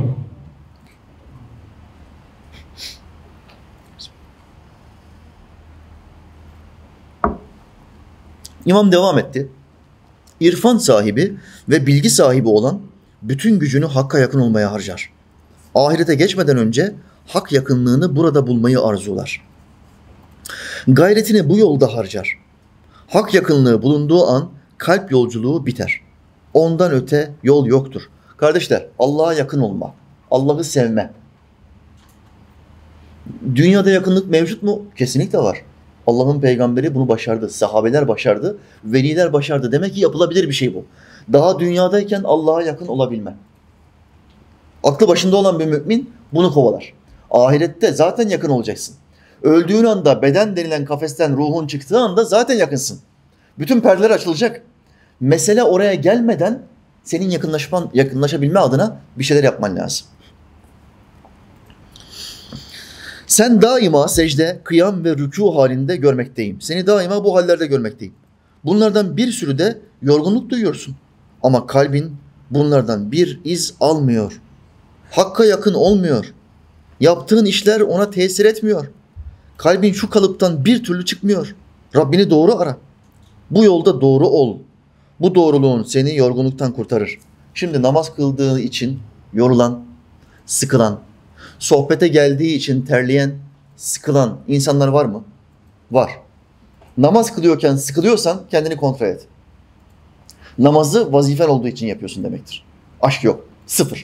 İmam devam etti. İrfan sahibi ve bilgi sahibi olan bütün gücünü Hakk'a yakın olmaya harcar. Ahirete geçmeden önce hak yakınlığını burada bulmayı arzular. Gayretini bu yolda harcar. Hak yakınlığı bulunduğu an kalp yolculuğu biter. Ondan öte yol yoktur. Kardeşler, Allah'a yakın olma, Allah'ı sevme. Dünyada yakınlık mevcut mu? Kesinlikle var. Allah'ın peygamberi bunu başardı. Sahabeler başardı. Veliler başardı. Demek ki yapılabilir bir şey bu. Daha dünyadayken Allah'a yakın olabilme. Aklı başında olan bir mümin bunu kovalar. Ahirette zaten yakın olacaksın. Öldüğün anda beden denilen kafesten ruhun çıktığı anda zaten yakınsın. Bütün perdeler açılacak. Mesele oraya gelmeden senin yakınlaşabilme adına bir şeyler yapman lazım. Sen daima secde, kıyam ve rükû halinde görmekteyim. Seni daima bu hallerde görmekteyim. Bunlardan bir sürü de yorgunluk duyuyorsun. Ama kalbin bunlardan bir iz almıyor. Hakka yakın olmuyor. Yaptığın işler ona tesir etmiyor. Kalbin şu kalıptan bir türlü çıkmıyor. Rabbini doğru ara. Bu yolda doğru ol. Bu doğruluğun seni yorgunluktan kurtarır. Şimdi namaz kıldığı için yorulan, sıkılan, sohbete geldiği için terleyen, sıkılan insanlar var mı? Var. Namaz kılıyorken sıkılıyorsan kendini kontrol et. Namazı vazifen olduğu için yapıyorsun demektir. Aşk yok. Sıfır.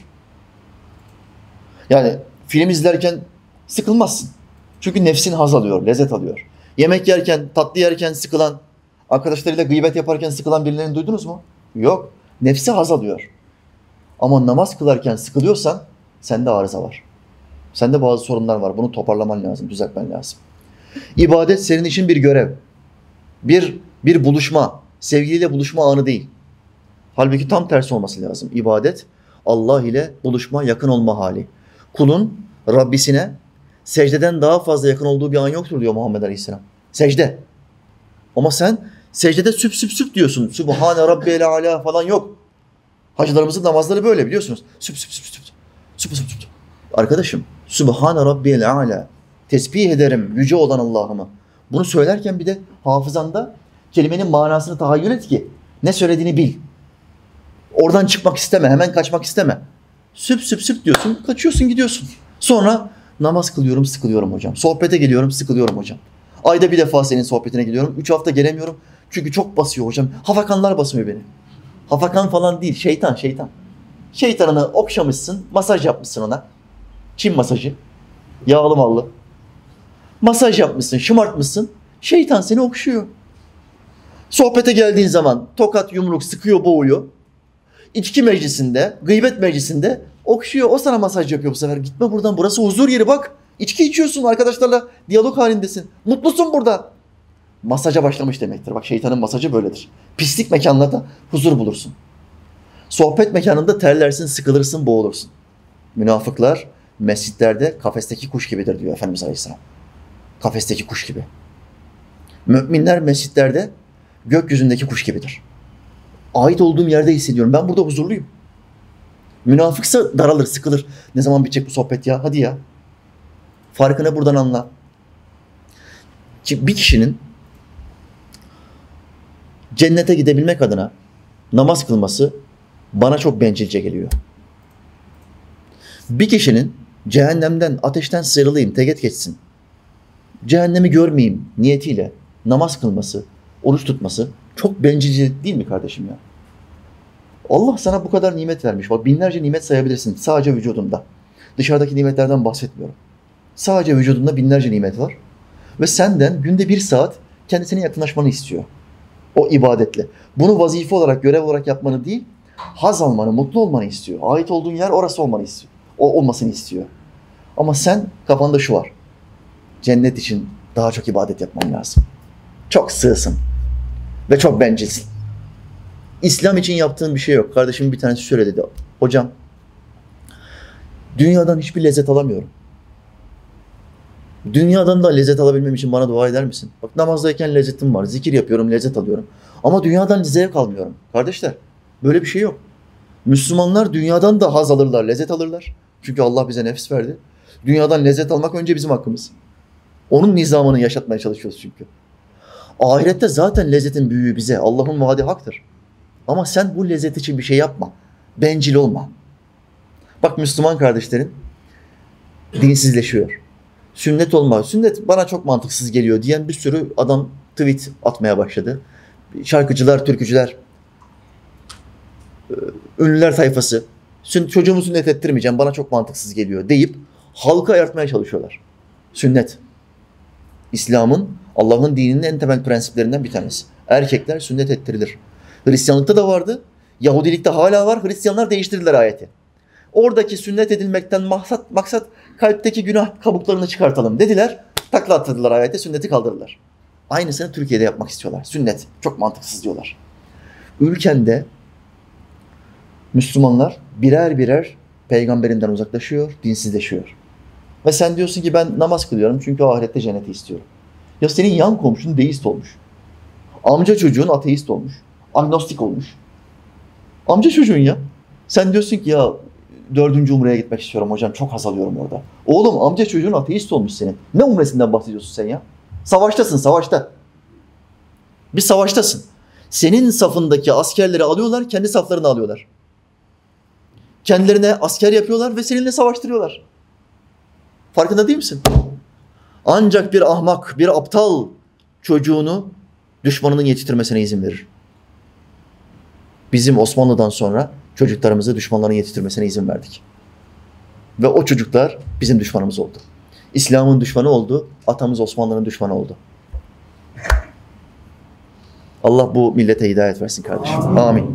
Yani film izlerken sıkılmazsın. Çünkü nefsin haz alıyor, lezzet alıyor. Yemek yerken, tatlı yerken sıkılan, arkadaşlarıyla gıybet yaparken sıkılan birilerini duydunuz mu? Yok. Nefsi haz alıyor. Ama namaz kılarken sıkılıyorsan sende arıza var. Sende bazı sorunlar var. Bunu toparlaman lazım, düzeltmen lazım. İbadet senin için bir görev. Bir buluşma, sevgiliyle buluşma anı değil. Halbuki tam tersi olması lazım. İbadet Allah ile buluşma, yakın olma hali. Kulun Rabbisine secdeden daha fazla yakın olduğu bir an yoktur diyor Muhammed Aleyhisselam. Secde. Ama sen secdede süp süp süp diyorsun. Sübhane Rabbiyel Ala falan yok. Hacılarımızın namazları böyle biliyorsunuz. Süp süp süp süp. Süp süp süp. Arkadaşım, Sübhane Rabbiyel Ala. Tesbih ederim yüce olan Allah'ımı. Bunu söylerken bir de hafızanda kelimenin manasını tahayyül et ki ne söylediğini bil. Oradan çıkmak isteme, hemen kaçmak isteme. Süp süp süp diyorsun, kaçıyorsun gidiyorsun. Sonra namaz kılıyorum, sıkılıyorum hocam. Sohbete geliyorum, sıkılıyorum hocam. Ayda bir defa senin sohbetine geliyorum. 3 hafta gelemiyorum. Çünkü çok basıyor hocam. Hafakanlar basmıyor beni. Hafakan falan değil, şeytan. Şeytanını okşamışsın, masaj yapmışsın ona. Çin masajı. Yağlı mallı. Masaj yapmışsın, şımartmışsın. Şeytan seni okşuyor. Sohbete geldiğin zaman tokat, yumruk sıkıyor, boğuyor. İçki meclisinde, gıybet meclisinde okşuyor. O sana masaj yapıyor bu sefer. Gitme buradan. Burası huzur yeri bak. İçki içiyorsun. Arkadaşlarla diyalog halindesin. Mutlusun burada. Masaja başlamış demektir. Bak şeytanın masajı böyledir. Pislik mekanlarda huzur bulursun. Sohbet mekanında terlersin, sıkılırsın, boğulursun. Münafıklar mescitlerde kafesteki kuş gibidir diyor Efendimiz Aleyhisselam. Kafesteki kuş gibi. Müminler mescitlerde gökyüzündeki kuş gibidir. Ait olduğum yerde hissediyorum. Ben burada huzurluyum. Münafıksa daralır, sıkılır. Ne zaman bitecek bu sohbet ya? Hadi ya. Farkını buradan anla. Ki bir kişinin cennete gidebilmek adına namaz kılması bana çok bencilce geliyor. Bir kişinin cehennemden, ateşten sıyrılayım, teğet geçsin, cehennemi görmeyeyim niyetiyle namaz kılması, oruç tutması çok bencilce değil mi kardeşim ya? Allah sana bu kadar nimet vermiş. Bak binlerce nimet sayabilirsin sadece vücudunda. Dışarıdaki nimetlerden bahsetmiyorum. Sadece vücudunda binlerce nimet var. Ve senden günde 1 saat kendisine yakınlaşmanı istiyor. O ibadetle. Bunu vazife olarak, görev olarak yapmanı değil, haz almanı, mutlu olmanı istiyor. Ait olduğun yer orası olmanı istiyor. O olmasını istiyor. Ama sen kafanda şu var. Cennet için daha çok ibadet yapman lazım. Çok sığsın. Ve çok bencilsin. İslam için yaptığın bir şey yok. Kardeşim bir tanesi şöyle dedi. Hocam, dünyadan hiçbir lezzet alamıyorum. Dünyadan da lezzet alabilmem için bana dua eder misin? Bak namazdayken lezzetim var. Zikir yapıyorum, lezzet alıyorum. Ama dünyadan zevk almıyorum. Kardeşler, böyle bir şey yok. Müslümanlar dünyadan da haz alırlar, lezzet alırlar. Çünkü Allah bize nefs verdi. Dünyadan lezzet almak önce bizim hakkımız. Onun nizamını yaşatmaya çalışıyoruz çünkü. Ahirette zaten lezzetin büyüğü bize. Allah'ın vaadi haktır. Ama sen bu lezzet için bir şey yapma. Bencil olma. Bak Müslüman kardeşlerin dinsizleşiyor. Sünnet olma. Sünnet bana çok mantıksız geliyor diyen bir sürü adam tweet atmaya başladı. Şarkıcılar, türkücüler, ünlüler tayfası. Çocuğumu sünnet ettirmeyeceğim, bana çok mantıksız geliyor deyip halka ayartmaya çalışıyorlar. Sünnet. İslam'ın, Allah'ın dininin en temel prensiplerinden bir tanesi. Erkekler sünnet ettirilir. Hristiyanlıkta da vardı. Yahudilikte hala var. Hristiyanlar değiştirdiler ayeti. Oradaki sünnet edilmekten maksat kalpteki günah kabuklarını çıkartalım dediler. Takla attırdılar ayete, sünneti kaldırdılar. Aynısını Türkiye'de yapmak istiyorlar. Sünnet. Çok mantıksız diyorlar. Ülkende Müslümanlar birer birer peygamberinden uzaklaşıyor, dinsizleşiyor. Ve sen diyorsun ki ben namaz kılıyorum çünkü ahirette cenneti istiyorum. Ya senin yan komşun deist olmuş. Amca çocuğun ateist olmuş. Agnostik olmuş. Amca çocuğun ya. Sen diyorsun ki ya 4. umreye gitmek istiyorum hocam. Çok haz alıyorum orada. Oğlum amca çocuğun ateist olmuş senin. Ne umresinden bahsediyorsun sen ya? Savaştasın, savaşta. Bir savaştasın. Senin safındaki askerleri alıyorlar, kendi saflarını alıyorlar. Kendilerine asker yapıyorlar ve seninle savaştırıyorlar. Farkında değil misin? Ancak bir ahmak, bir aptal çocuğunu düşmanının yetiştirmesine izin verir. Bizim Osmanlı'dan sonra çocuklarımızı düşmanların yetiştirmesine izin verdik. Ve o çocuklar bizim düşmanımız oldu. İslam'ın düşmanı oldu, atamız Osmanlı'nın düşmanı oldu. Allah bu millete hidayet versin kardeşim. Amin.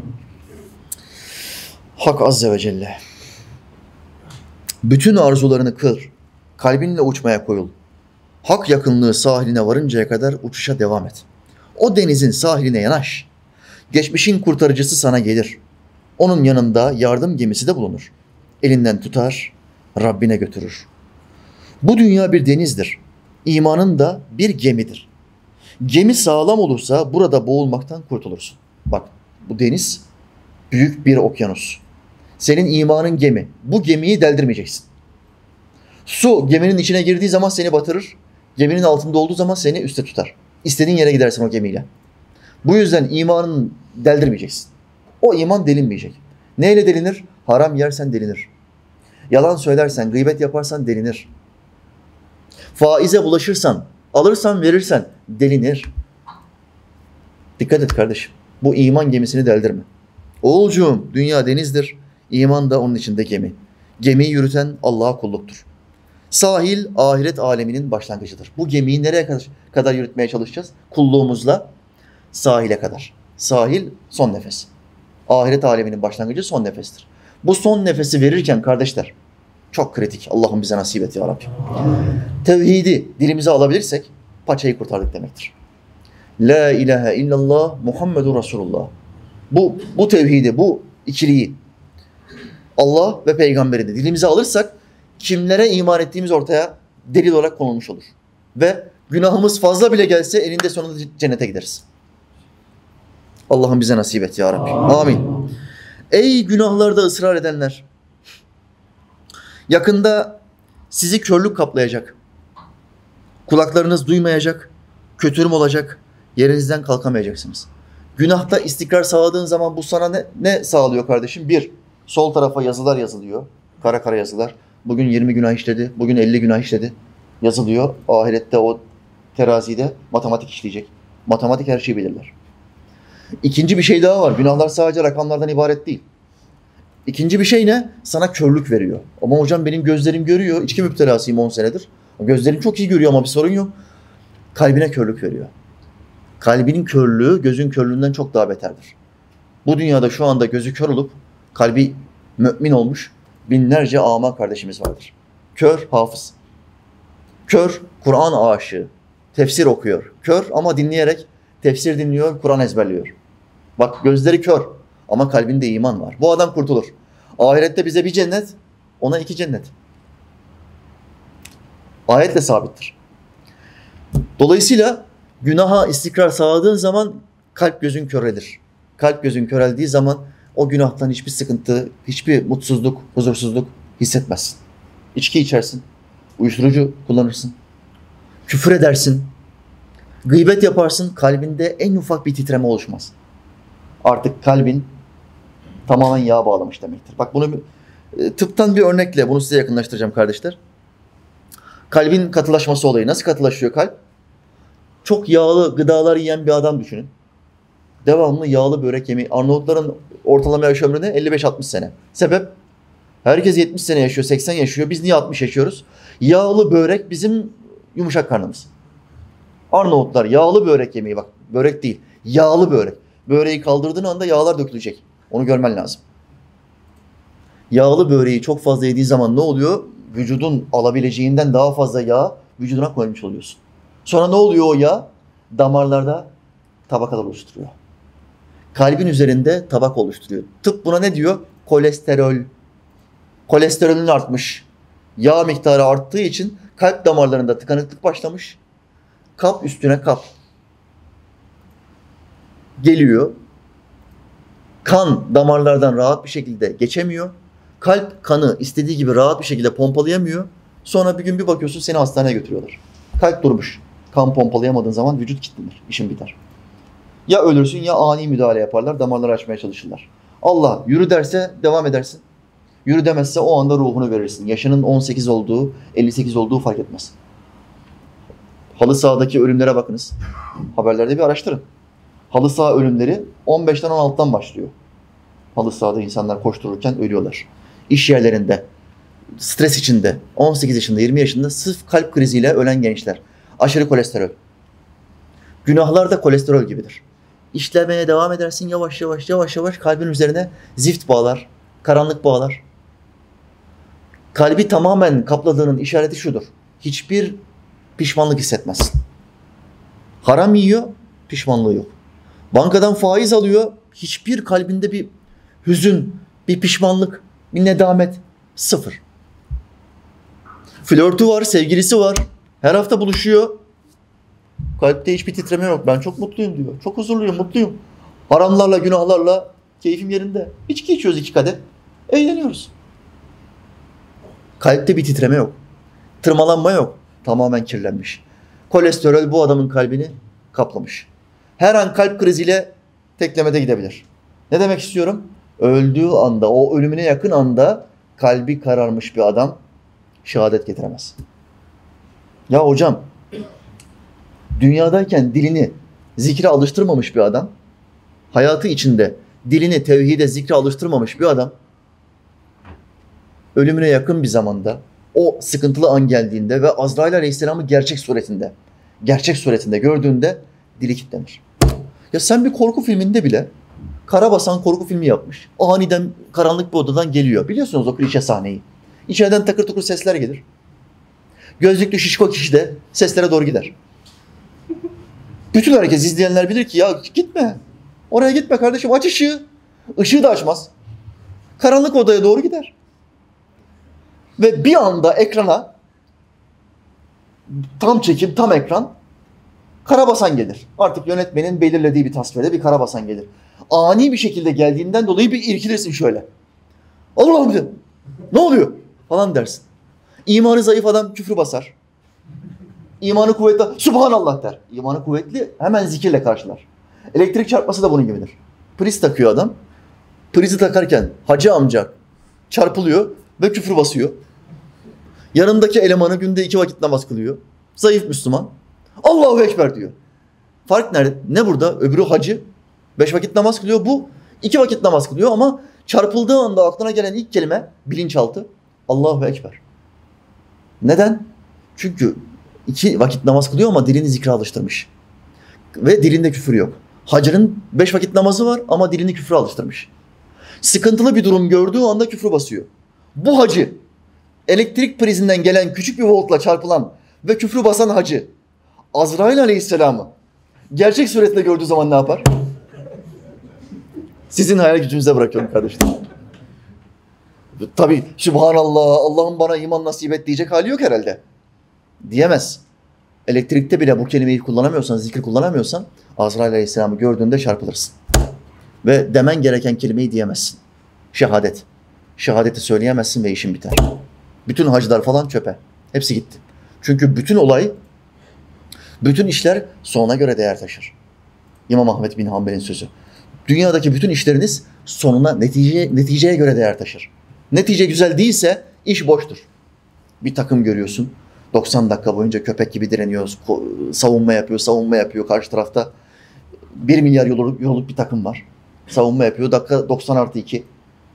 Hak Azze ve Celle. Bütün arzularını kır. Kalbinle uçmaya koyul. Hak yakınlığı sahiline varıncaya kadar uçuşa devam et. O denizin sahiline yanaş. Geçmişin kurtarıcısı sana gelir. Onun yanında yardım gemisi de bulunur. Elinden tutar, Rabbine götürür. Bu dünya bir denizdir. İmanın da bir gemidir. Gemi sağlam olursa burada boğulmaktan kurtulursun. Bak bu deniz büyük bir okyanus. Senin imanın gemi. Bu gemiyi deldirmeyeceksin. Su geminin içine girdiği zaman seni batırır. Geminin altında olduğu zaman seni üstte tutar. İstediğin yere gidersin o gemiyle. Bu yüzden imanını deldirmeyeceksin. O iman delinmeyecek. Neyle delinir? Haram yersen delinir. Yalan söylersen, gıybet yaparsan delinir. Faize bulaşırsan, alırsan verirsen delinir. Dikkat et kardeşim. Bu iman gemisini deldirme. Oğulcuğum, dünya denizdir. İman da onun içinde gemi. Gemiyi yürüten Allah'a kulluktur. Sahil, ahiret aleminin başlangıcıdır. Bu gemiyi nereye kadar yürütmeye çalışacağız? Kulluğumuzla sahile kadar. Sahil, son nefes. Ahiret aleminin başlangıcı son nefestir. Bu son nefesi verirken kardeşler, çok kritik. Allah'ım bize nasip et ya Rabbi. Tevhidi dilimize alabilirsek paçayı kurtardık demektir. La ilahe illallah Muhammedur Resulullah. Bu tevhidi, bu ikiliyi Allah ve peygamberi de dilimize alırsak kimlere iman ettiğimiz ortaya delil olarak konulmuş olur. Ve günahımız fazla bile gelse eninde sonunda cennete gideriz. Allah'ım bize nasip et ya Rabbi. Amin. Ey günahlarda ısrar edenler! Yakında sizi körlük kaplayacak. Kulaklarınız duymayacak. Kötürüm olacak. Yerinizden kalkamayacaksınız. Günahta istikrar sağladığın zaman bu sana ne sağlıyor kardeşim? Bir, sol tarafa yazılar yazılıyor. Kara kara yazılar. Bugün 20 günah işledi. Bugün 50 günah işledi. Yazılıyor. Ahirette o terazide matematik işleyecek. Matematik her şeyi belirler. İkinci bir şey daha var. Günahlar sadece rakamlardan ibaret değil. İkinci bir şey ne? Sana körlük veriyor. Ama hocam benim gözlerim görüyor. İçki müptelasıyım 10 senedir. Gözlerim çok iyi görüyor ama bir sorun yok. Kalbine körlük veriyor. Kalbinin körlüğü gözün körlüğünden çok daha beterdir. Bu dünyada şu anda gözü kör olup kalbi mümin olmuş binlerce ama kardeşimiz vardır. Kör hafız. Kör Kur'an aşığı. Tefsir okuyor. Kör ama dinleyerek tefsir dinliyor, Kur'an ezberliyor. Bak gözleri kör ama kalbinde iman var. Bu adam kurtulur. Ahirette bize bir cennet, ona 2 cennet. Ayetle sabittir. Dolayısıyla günaha istikrar sağladığın zaman kalp gözün körelir. Kalp gözün köreldiği zaman o günahtan hiçbir sıkıntı, hiçbir mutsuzluk, huzursuzluk hissetmezsin. İçki içersin, uyuşturucu kullanırsın, küfür edersin, gıybet yaparsın, kalbinde en ufak bir titreme oluşmaz. Artık kalbin tamamen yağ bağlamış demektir. Bak bunu tıptan bir örnekle bunu size yakınlaştıracağım kardeşler. Kalbin katılaşması olayı. Nasıl katılaşıyor kalp? Çok yağlı gıdalar yiyen bir adam düşünün. Devamlı yağlı börek yemeği. Arnavutların ortalama yaş ömrü ne? 55-60 sene. Sebep? Herkes 70 sene yaşıyor, 80 yaşıyor. Biz niye 60 yaşıyoruz? Yağlı börek bizim yumuşak karnımız. Arnavutlar yağlı börek yemeği bak. Börek değil. Yağlı börek. Böreği kaldırdığın anda yağlar dökülecek. Onu görmen lazım. Yağlı böreği çok fazla yediği zaman ne oluyor? Vücudun alabileceğinden daha fazla yağ vücuduna koymuş oluyorsun. Sonra ne oluyor o yağ? Damarlarda tabakalar oluşturuyor. Kalbin üzerinde tabak oluşturuyor. Tıp buna ne diyor? Kolesterol. Kolesterolün artmış. Yağ miktarı arttığı için kalp damarlarında tıkanıklık başlamış. Kap üstüne kap geliyor. Kan damarlardan rahat bir şekilde geçemiyor. Kalp kanı istediği gibi rahat bir şekilde pompalayamıyor. Sonra bir gün bir bakıyorsun seni hastaneye götürüyorlar. Kalp durmuş. Kan pompalayamadığın zaman vücut kilitlenir. İşin biter. Ya ölürsün ya ani müdahale yaparlar. Damarları açmaya çalışırlar. Allah yürü derse devam edersin. Yürü demezse o anda ruhunu verirsin. Yaşının 18 olduğu, 58 olduğu fark etmez. Halı sahadaki ölümlere bakınız. Haberlerde bir araştırın. Halı saha ölümleri 15'ten 16'dan başlıyor. Halı sahada insanlar koştururken ölüyorlar. İş yerlerinde, stres içinde, 18 yaşında, 20 yaşında sırf kalp kriziyle ölen gençler. Aşırı kolesterol. Günahlar da kolesterol gibidir. İşlemeye devam edersin yavaş yavaş kalbin üzerine zift bağlar, karanlık bağlar. Kalbi tamamen kapladığının işareti şudur. Hiçbir pişmanlık hissetmezsin. Haram yiyor, pişmanlığı yok. Bankadan faiz alıyor, hiçbir kalbinde bir hüzün, bir pişmanlık, bir nedamet, sıfır. Flörtü var, sevgilisi var, her hafta buluşuyor. Kalpte hiçbir titreme yok. Ben çok mutluyum diyor. Çok huzurluyum, mutluyum. Haramlarla, günahlarla keyfim yerinde. İçki içiyoruz 2 kadeh. Eğleniyoruz. Kalpte bir titreme yok. Tırmalanma yok. Tamamen kirlenmiş. Kolesterol bu adamın kalbini kaplamış. Her an kalp kriziyle teklemede gidebilir. Ne demek istiyorum? Öldüğü anda, o ölümüne yakın anda kalbi kararmış bir adam şehadet getiremez. Ya hocam, dünyadayken dilini zikre alıştırmamış bir adam, hayatı içinde dilini tevhide, zikre alıştırmamış bir adam, ölümüne yakın bir zamanda, o sıkıntılı an geldiğinde ve Azrail Aleyhisselam'ı gerçek suretinde gördüğünde dili kilitlenir. Ya sen bir korku filminde bile karabasan korku filmi yapmış. Aniden karanlık bir odadan geliyor. Biliyorsunuz o klişe sahneyi. İçeriden takır tukur sesler gelir. Gözlüklü şişko kişi de seslere doğru gider. Bütün herkes izleyenler bilir ki ya gitme. Oraya gitme kardeşim, aç ışığı. Işığı da açmaz. Karanlık odaya doğru gider. Ve bir anda ekrana tam çekim, tam ekran karabasan gelir. Artık yönetmenin belirlediği bir tasvirde bir karabasan gelir. Ani bir şekilde geldiğinden dolayı bir irkilirsin şöyle. Allah'ım dedim. Ne oluyor? Falan dersin. İmanı zayıf adam küfrü basar. İmanı kuvvetli, Subhanallah der. İmanı kuvvetli hemen zikirle karşılar. Elektrik çarpması da bunun gibidir. Priz takıyor adam. Prizi takarken hacı amca çarpılıyor ve küfür basıyor. Yanındaki elemanı günde 2 vakit namaz kılıyor. Zayıf Müslüman. Allahu Ekber diyor. Fark nerede? Ne burada? Öbürü hacı. 5 vakit namaz kılıyor. Bu 2 vakit namaz kılıyor ama çarpıldığı anda aklına gelen ilk kelime bilinçaltı. Allahu Ekber. Neden? Çünkü 2 vakit namaz kılıyor ama dilini zikre alıştırmış. Ve dilinde küfür yok. Hacının 5 vakit namazı var ama dilini küfre alıştırmış. Sıkıntılı bir durum gördüğü anda küfrü basıyor. Bu hacı, elektrik prizinden gelen küçük bir voltla çarpılan ve küfrü basan hacı, Azrail Aleyhisselam'ı gerçek suretle gördüğü zaman ne yapar? Sizin hayal gücünüze bırakıyorum kardeşlerim. Tabii Sübhanallah, Allah'ım bana iman nasip et diyecek hali yok herhalde. Diyemez. Elektrikte bile bu kelimeyi kullanamıyorsan, zikri kullanamıyorsan Azrail Aleyhisselam'ı gördüğünde çarpılırsın. Ve demen gereken kelimeyi diyemezsin. Şehadet. Şehadeti söyleyemezsin ve işin biter. Bütün hacılar falan çöpe. Hepsi gitti. Çünkü bütün olay, bütün işler sonuna göre değer taşır. İmam Ahmed bin Hanbel'in sözü. Dünyadaki bütün işleriniz sonuna, neticeye göre değer taşır. Netice güzel değilse iş boştur. Bir takım görüyorsun. 90 dakika boyunca köpek gibi direniyor. Savunma yapıyor karşı tarafta. 1 milyar yolluk bir takım var. Savunma yapıyor. Dakika 90+2.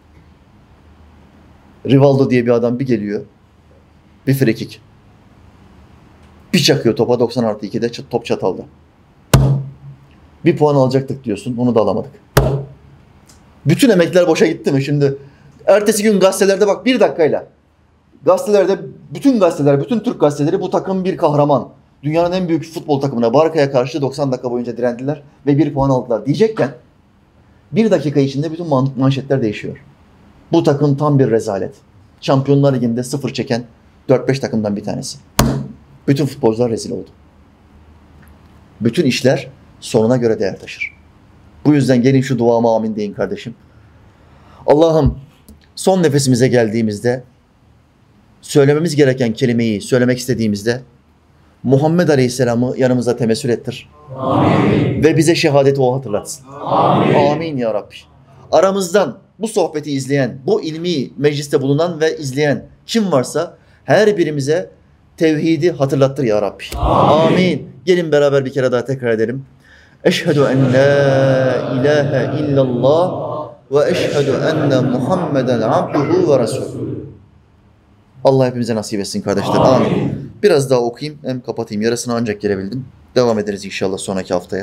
Rivaldo diye bir adam bir geliyor. Bir frikik. Bir çakıyor topa 90+2'de top çatalda. Bir puan alacaktık diyorsun. Onu da alamadık. Bütün emekler boşa gitti mi? Şimdi ertesi gün gazetelerde bak 1 dakikayla. Gazetelerde bütün gazeteler, bütün Türk gazeteleri bu takım bir kahraman. Dünyanın en büyük futbol takımına Barka'ya karşı 90 dakika boyunca direndiler ve 1 puan aldılar diyecekken 1 dakika içinde bütün manşetler değişiyor. Bu takım tam bir rezalet. Şampiyonlar Ligi'nde 0 çeken 4-5 takımdan bir tanesi. Bütün futbolcular rezil oldu. Bütün işler sonuna göre değer taşır. Bu yüzden gelin şu duama amin deyin kardeşim. Allah'ım son nefesimize geldiğimizde söylememiz gereken kelimeyi söylemek istediğimizde Muhammed Aleyhisselam'ı yanımıza temessül ettir. Amin. Ve bize şehadeti o hatırlatsın. Amin. Amin ya Rabbi. Aramızdan bu sohbeti izleyen, bu ilmi mecliste bulunan ve izleyen kim varsa her birimize tevhidi hatırlattır ya Rabbi. Amin. Amin. Gelin beraber bir kere daha tekrar edelim. Eşhedü en la ilahe illallah ve eşhedü enne Muhammeden abduhu ve resulü. Allah hepimize nasip etsin kardeşler. Amin. Biraz daha okuyayım hem kapatayım. Yarısına ancak gelebildim. Devam ederiz inşallah sonraki haftaya.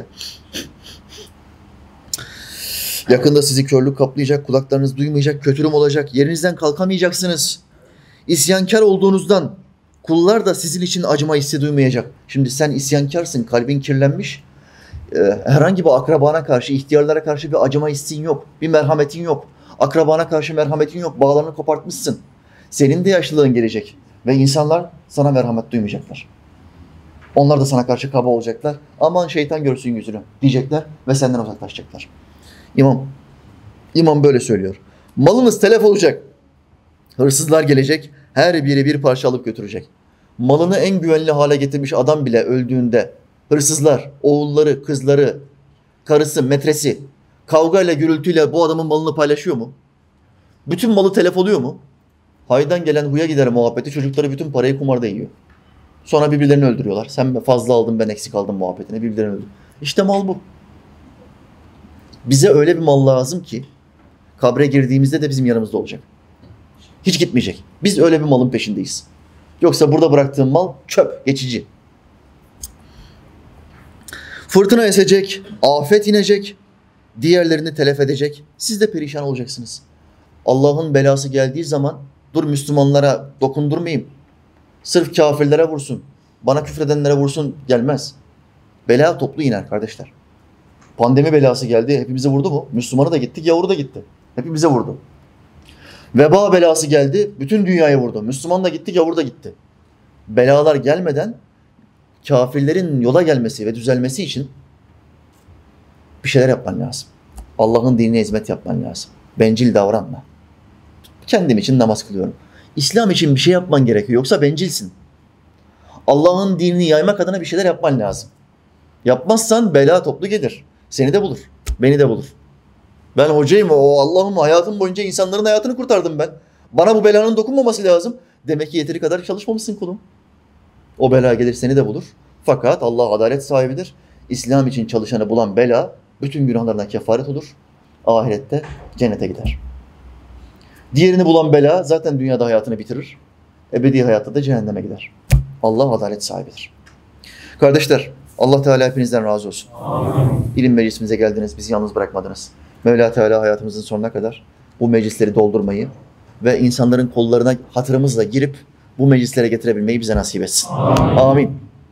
Yakında sizi körlük kaplayacak, kulaklarınız duymayacak, kötülüm olacak, yerinizden kalkamayacaksınız. İsyankar olduğunuzdan kullar da sizin için acıma hissi duymayacak. Şimdi sen isyankarsın, kalbin kirlenmiş. Herhangi bir akrabana karşı, ihtiyarlara karşı bir acıma hissin yok. Bir merhametin yok. Akrabana karşı merhametin yok. Bağlarını kopartmışsın. Senin de yaşlılığın gelecek. Ve insanlar sana merhamet duymayacaklar. Onlar da sana karşı kaba olacaklar. Aman şeytan görsün yüzünü diyecekler ve senden uzaklaşacaklar. İmam böyle söylüyor. Malınız telef olacak. Hırsızlar gelecek. Her biri bir parça alıp götürecek. Malını en güvenli hale getirmiş adam bile öldüğünde hırsızlar, oğulları, kızları, karısı, metresi kavgayla, gürültüyle bu adamın malını paylaşıyor mu? Bütün malı telef oluyor mu? Haydan gelen huya gider muhabbeti. Çocukları bütün parayı kumarda yiyor. Sonra birbirlerini öldürüyorlar. Sen fazla aldın, ben eksik aldım muhabbetine. Birbirlerini öldürüyor. İşte mal bu. Bize öyle bir mal lazım ki kabre girdiğimizde de bizim yanımızda olacak. Hiç gitmeyecek. Biz öyle bir malın peşindeyiz. Yoksa burada bıraktığın mal çöp, geçici. Fırtına esecek, afet inecek, diğerlerini telef edecek. Siz de perişan olacaksınız. Allah'ın belası geldiği zaman dur Müslümanlara dokundurmayayım. Sırf kafirlere vursun, bana küfredenlere vursun gelmez. Bela toplu iner kardeşler. Pandemi belası geldi, hepimize vurdu mu? Müslümanı da gitti, gavuru da gitti. Hepimize vurdu. Veba belası geldi, bütün dünyaya vurdu. Müslüman da gitti, gavur da gitti. Belalar gelmeden kafirlerin yola gelmesi ve düzelmesi için bir şeyler yapman lazım. Allah'ın dinine hizmet yapman lazım. Bencil davranma. Kendim için namaz kılıyorum. İslam için bir şey yapman gerekiyor. Yoksa bencilsin. Allah'ın dinini yaymak adına bir şeyler yapman lazım. Yapmazsan bela toplu gelir. Seni de bulur. Beni de bulur. Ben hocayım. Allah'ım hayatım boyunca insanların hayatını kurtardım ben. Bana bu belanın dokunmaması lazım. Demek ki yeteri kadar çalışmamışsın kulum. O bela gelir seni de bulur. Fakat Allah adalet sahibidir. İslam için çalışanı bulan bela bütün günahlarına kefaret olur. Ahirette cennete gider. Diğerini bulan bela zaten dünyada hayatını bitirir. Ebedi hayatta da cehenneme gider. Allah adalet sahibidir. Kardeşler, Allah Teala hepinizden razı olsun. Amin. İlim meclisimize geldiniz, bizi yalnız bırakmadınız. Mevla Teala hayatımızın sonuna kadar bu meclisleri doldurmayı ve insanların kollarına hatırımızla girip bu meclislere getirebilmeyi bize nasip etsin. Amin. Amin.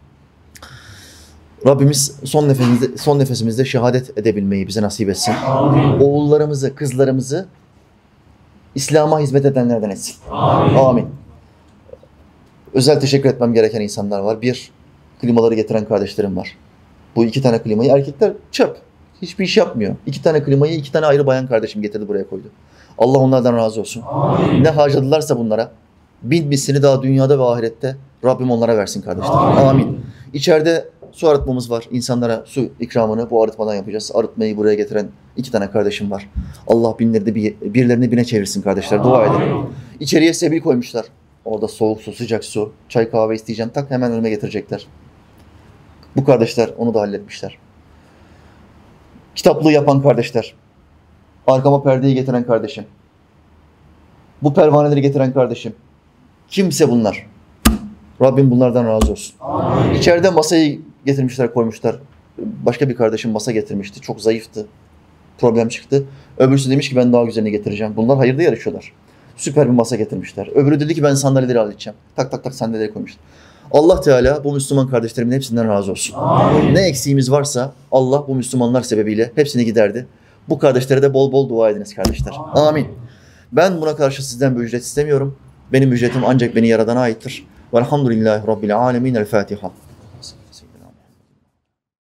Rabbimiz son nefesimizde şehadet edebilmeyi bize nasip etsin. Amin. Oğullarımızı, kızlarımızı İslam'a hizmet edenlerden etsin. Amin. Amin. Özel teşekkür etmem gereken insanlar var. Bir, klimaları getiren kardeşlerim var. Bu 2 tane klimayı erkekler çöp. Hiçbir iş yapmıyor. 2 tane klimayı 2 tane ayrı bayan kardeşim getirdi buraya koydu. Allah onlardan razı olsun. Amin. Ne harcadılarsa bunlara 1000 mislini daha dünyada ve ahirette Rabbim onlara versin kardeşler. Amin. Amin. İçeride su arıtmamız var. İnsanlara su ikramını bu arıtmadan yapacağız. Arıtmayı buraya getiren 2 tane kardeşim var. Allah birilerini bine çevirsin kardeşler. Dua edelim. İçeriye sebil koymuşlar. Orada soğuk su, sıcak su, çay kahve isteyeceğim. Tak hemen önüme getirecekler. Bu kardeşler onu da halletmişler. Kitaplığı yapan kardeşler. Arkama perdeyi getiren kardeşim. Bu pervaneleri getiren kardeşim. Kimse bunlar. Rabbim bunlardan razı olsun. Amin. İçeride masayı getirmişler, koymuşlar. Başka bir kardeşim masa getirmişti. Çok zayıftı. Problem çıktı. Öbürsü demiş ki ben daha güzelini getireceğim. Bunlar hayırda yarışıyorlar. Süper bir masa getirmişler. Öbürü dedi ki ben sandalyeleri halledeceğim. Tak tak tak sandalyeleri koymuşlar. Allah Teala bu Müslüman kardeşlerimin hepsinden razı olsun. Amin. Ne eksiğimiz varsa Allah bu Müslümanlar sebebiyle hepsini giderdi. Bu kardeşlere de bol bol dua ediniz kardeşler. Amin. Ben buna karşı sizden bir ücret istemiyorum. Benim ücretim ancak beni yaradana aittir. Velhamdülillahi Rabbil alemin. El Fatiha.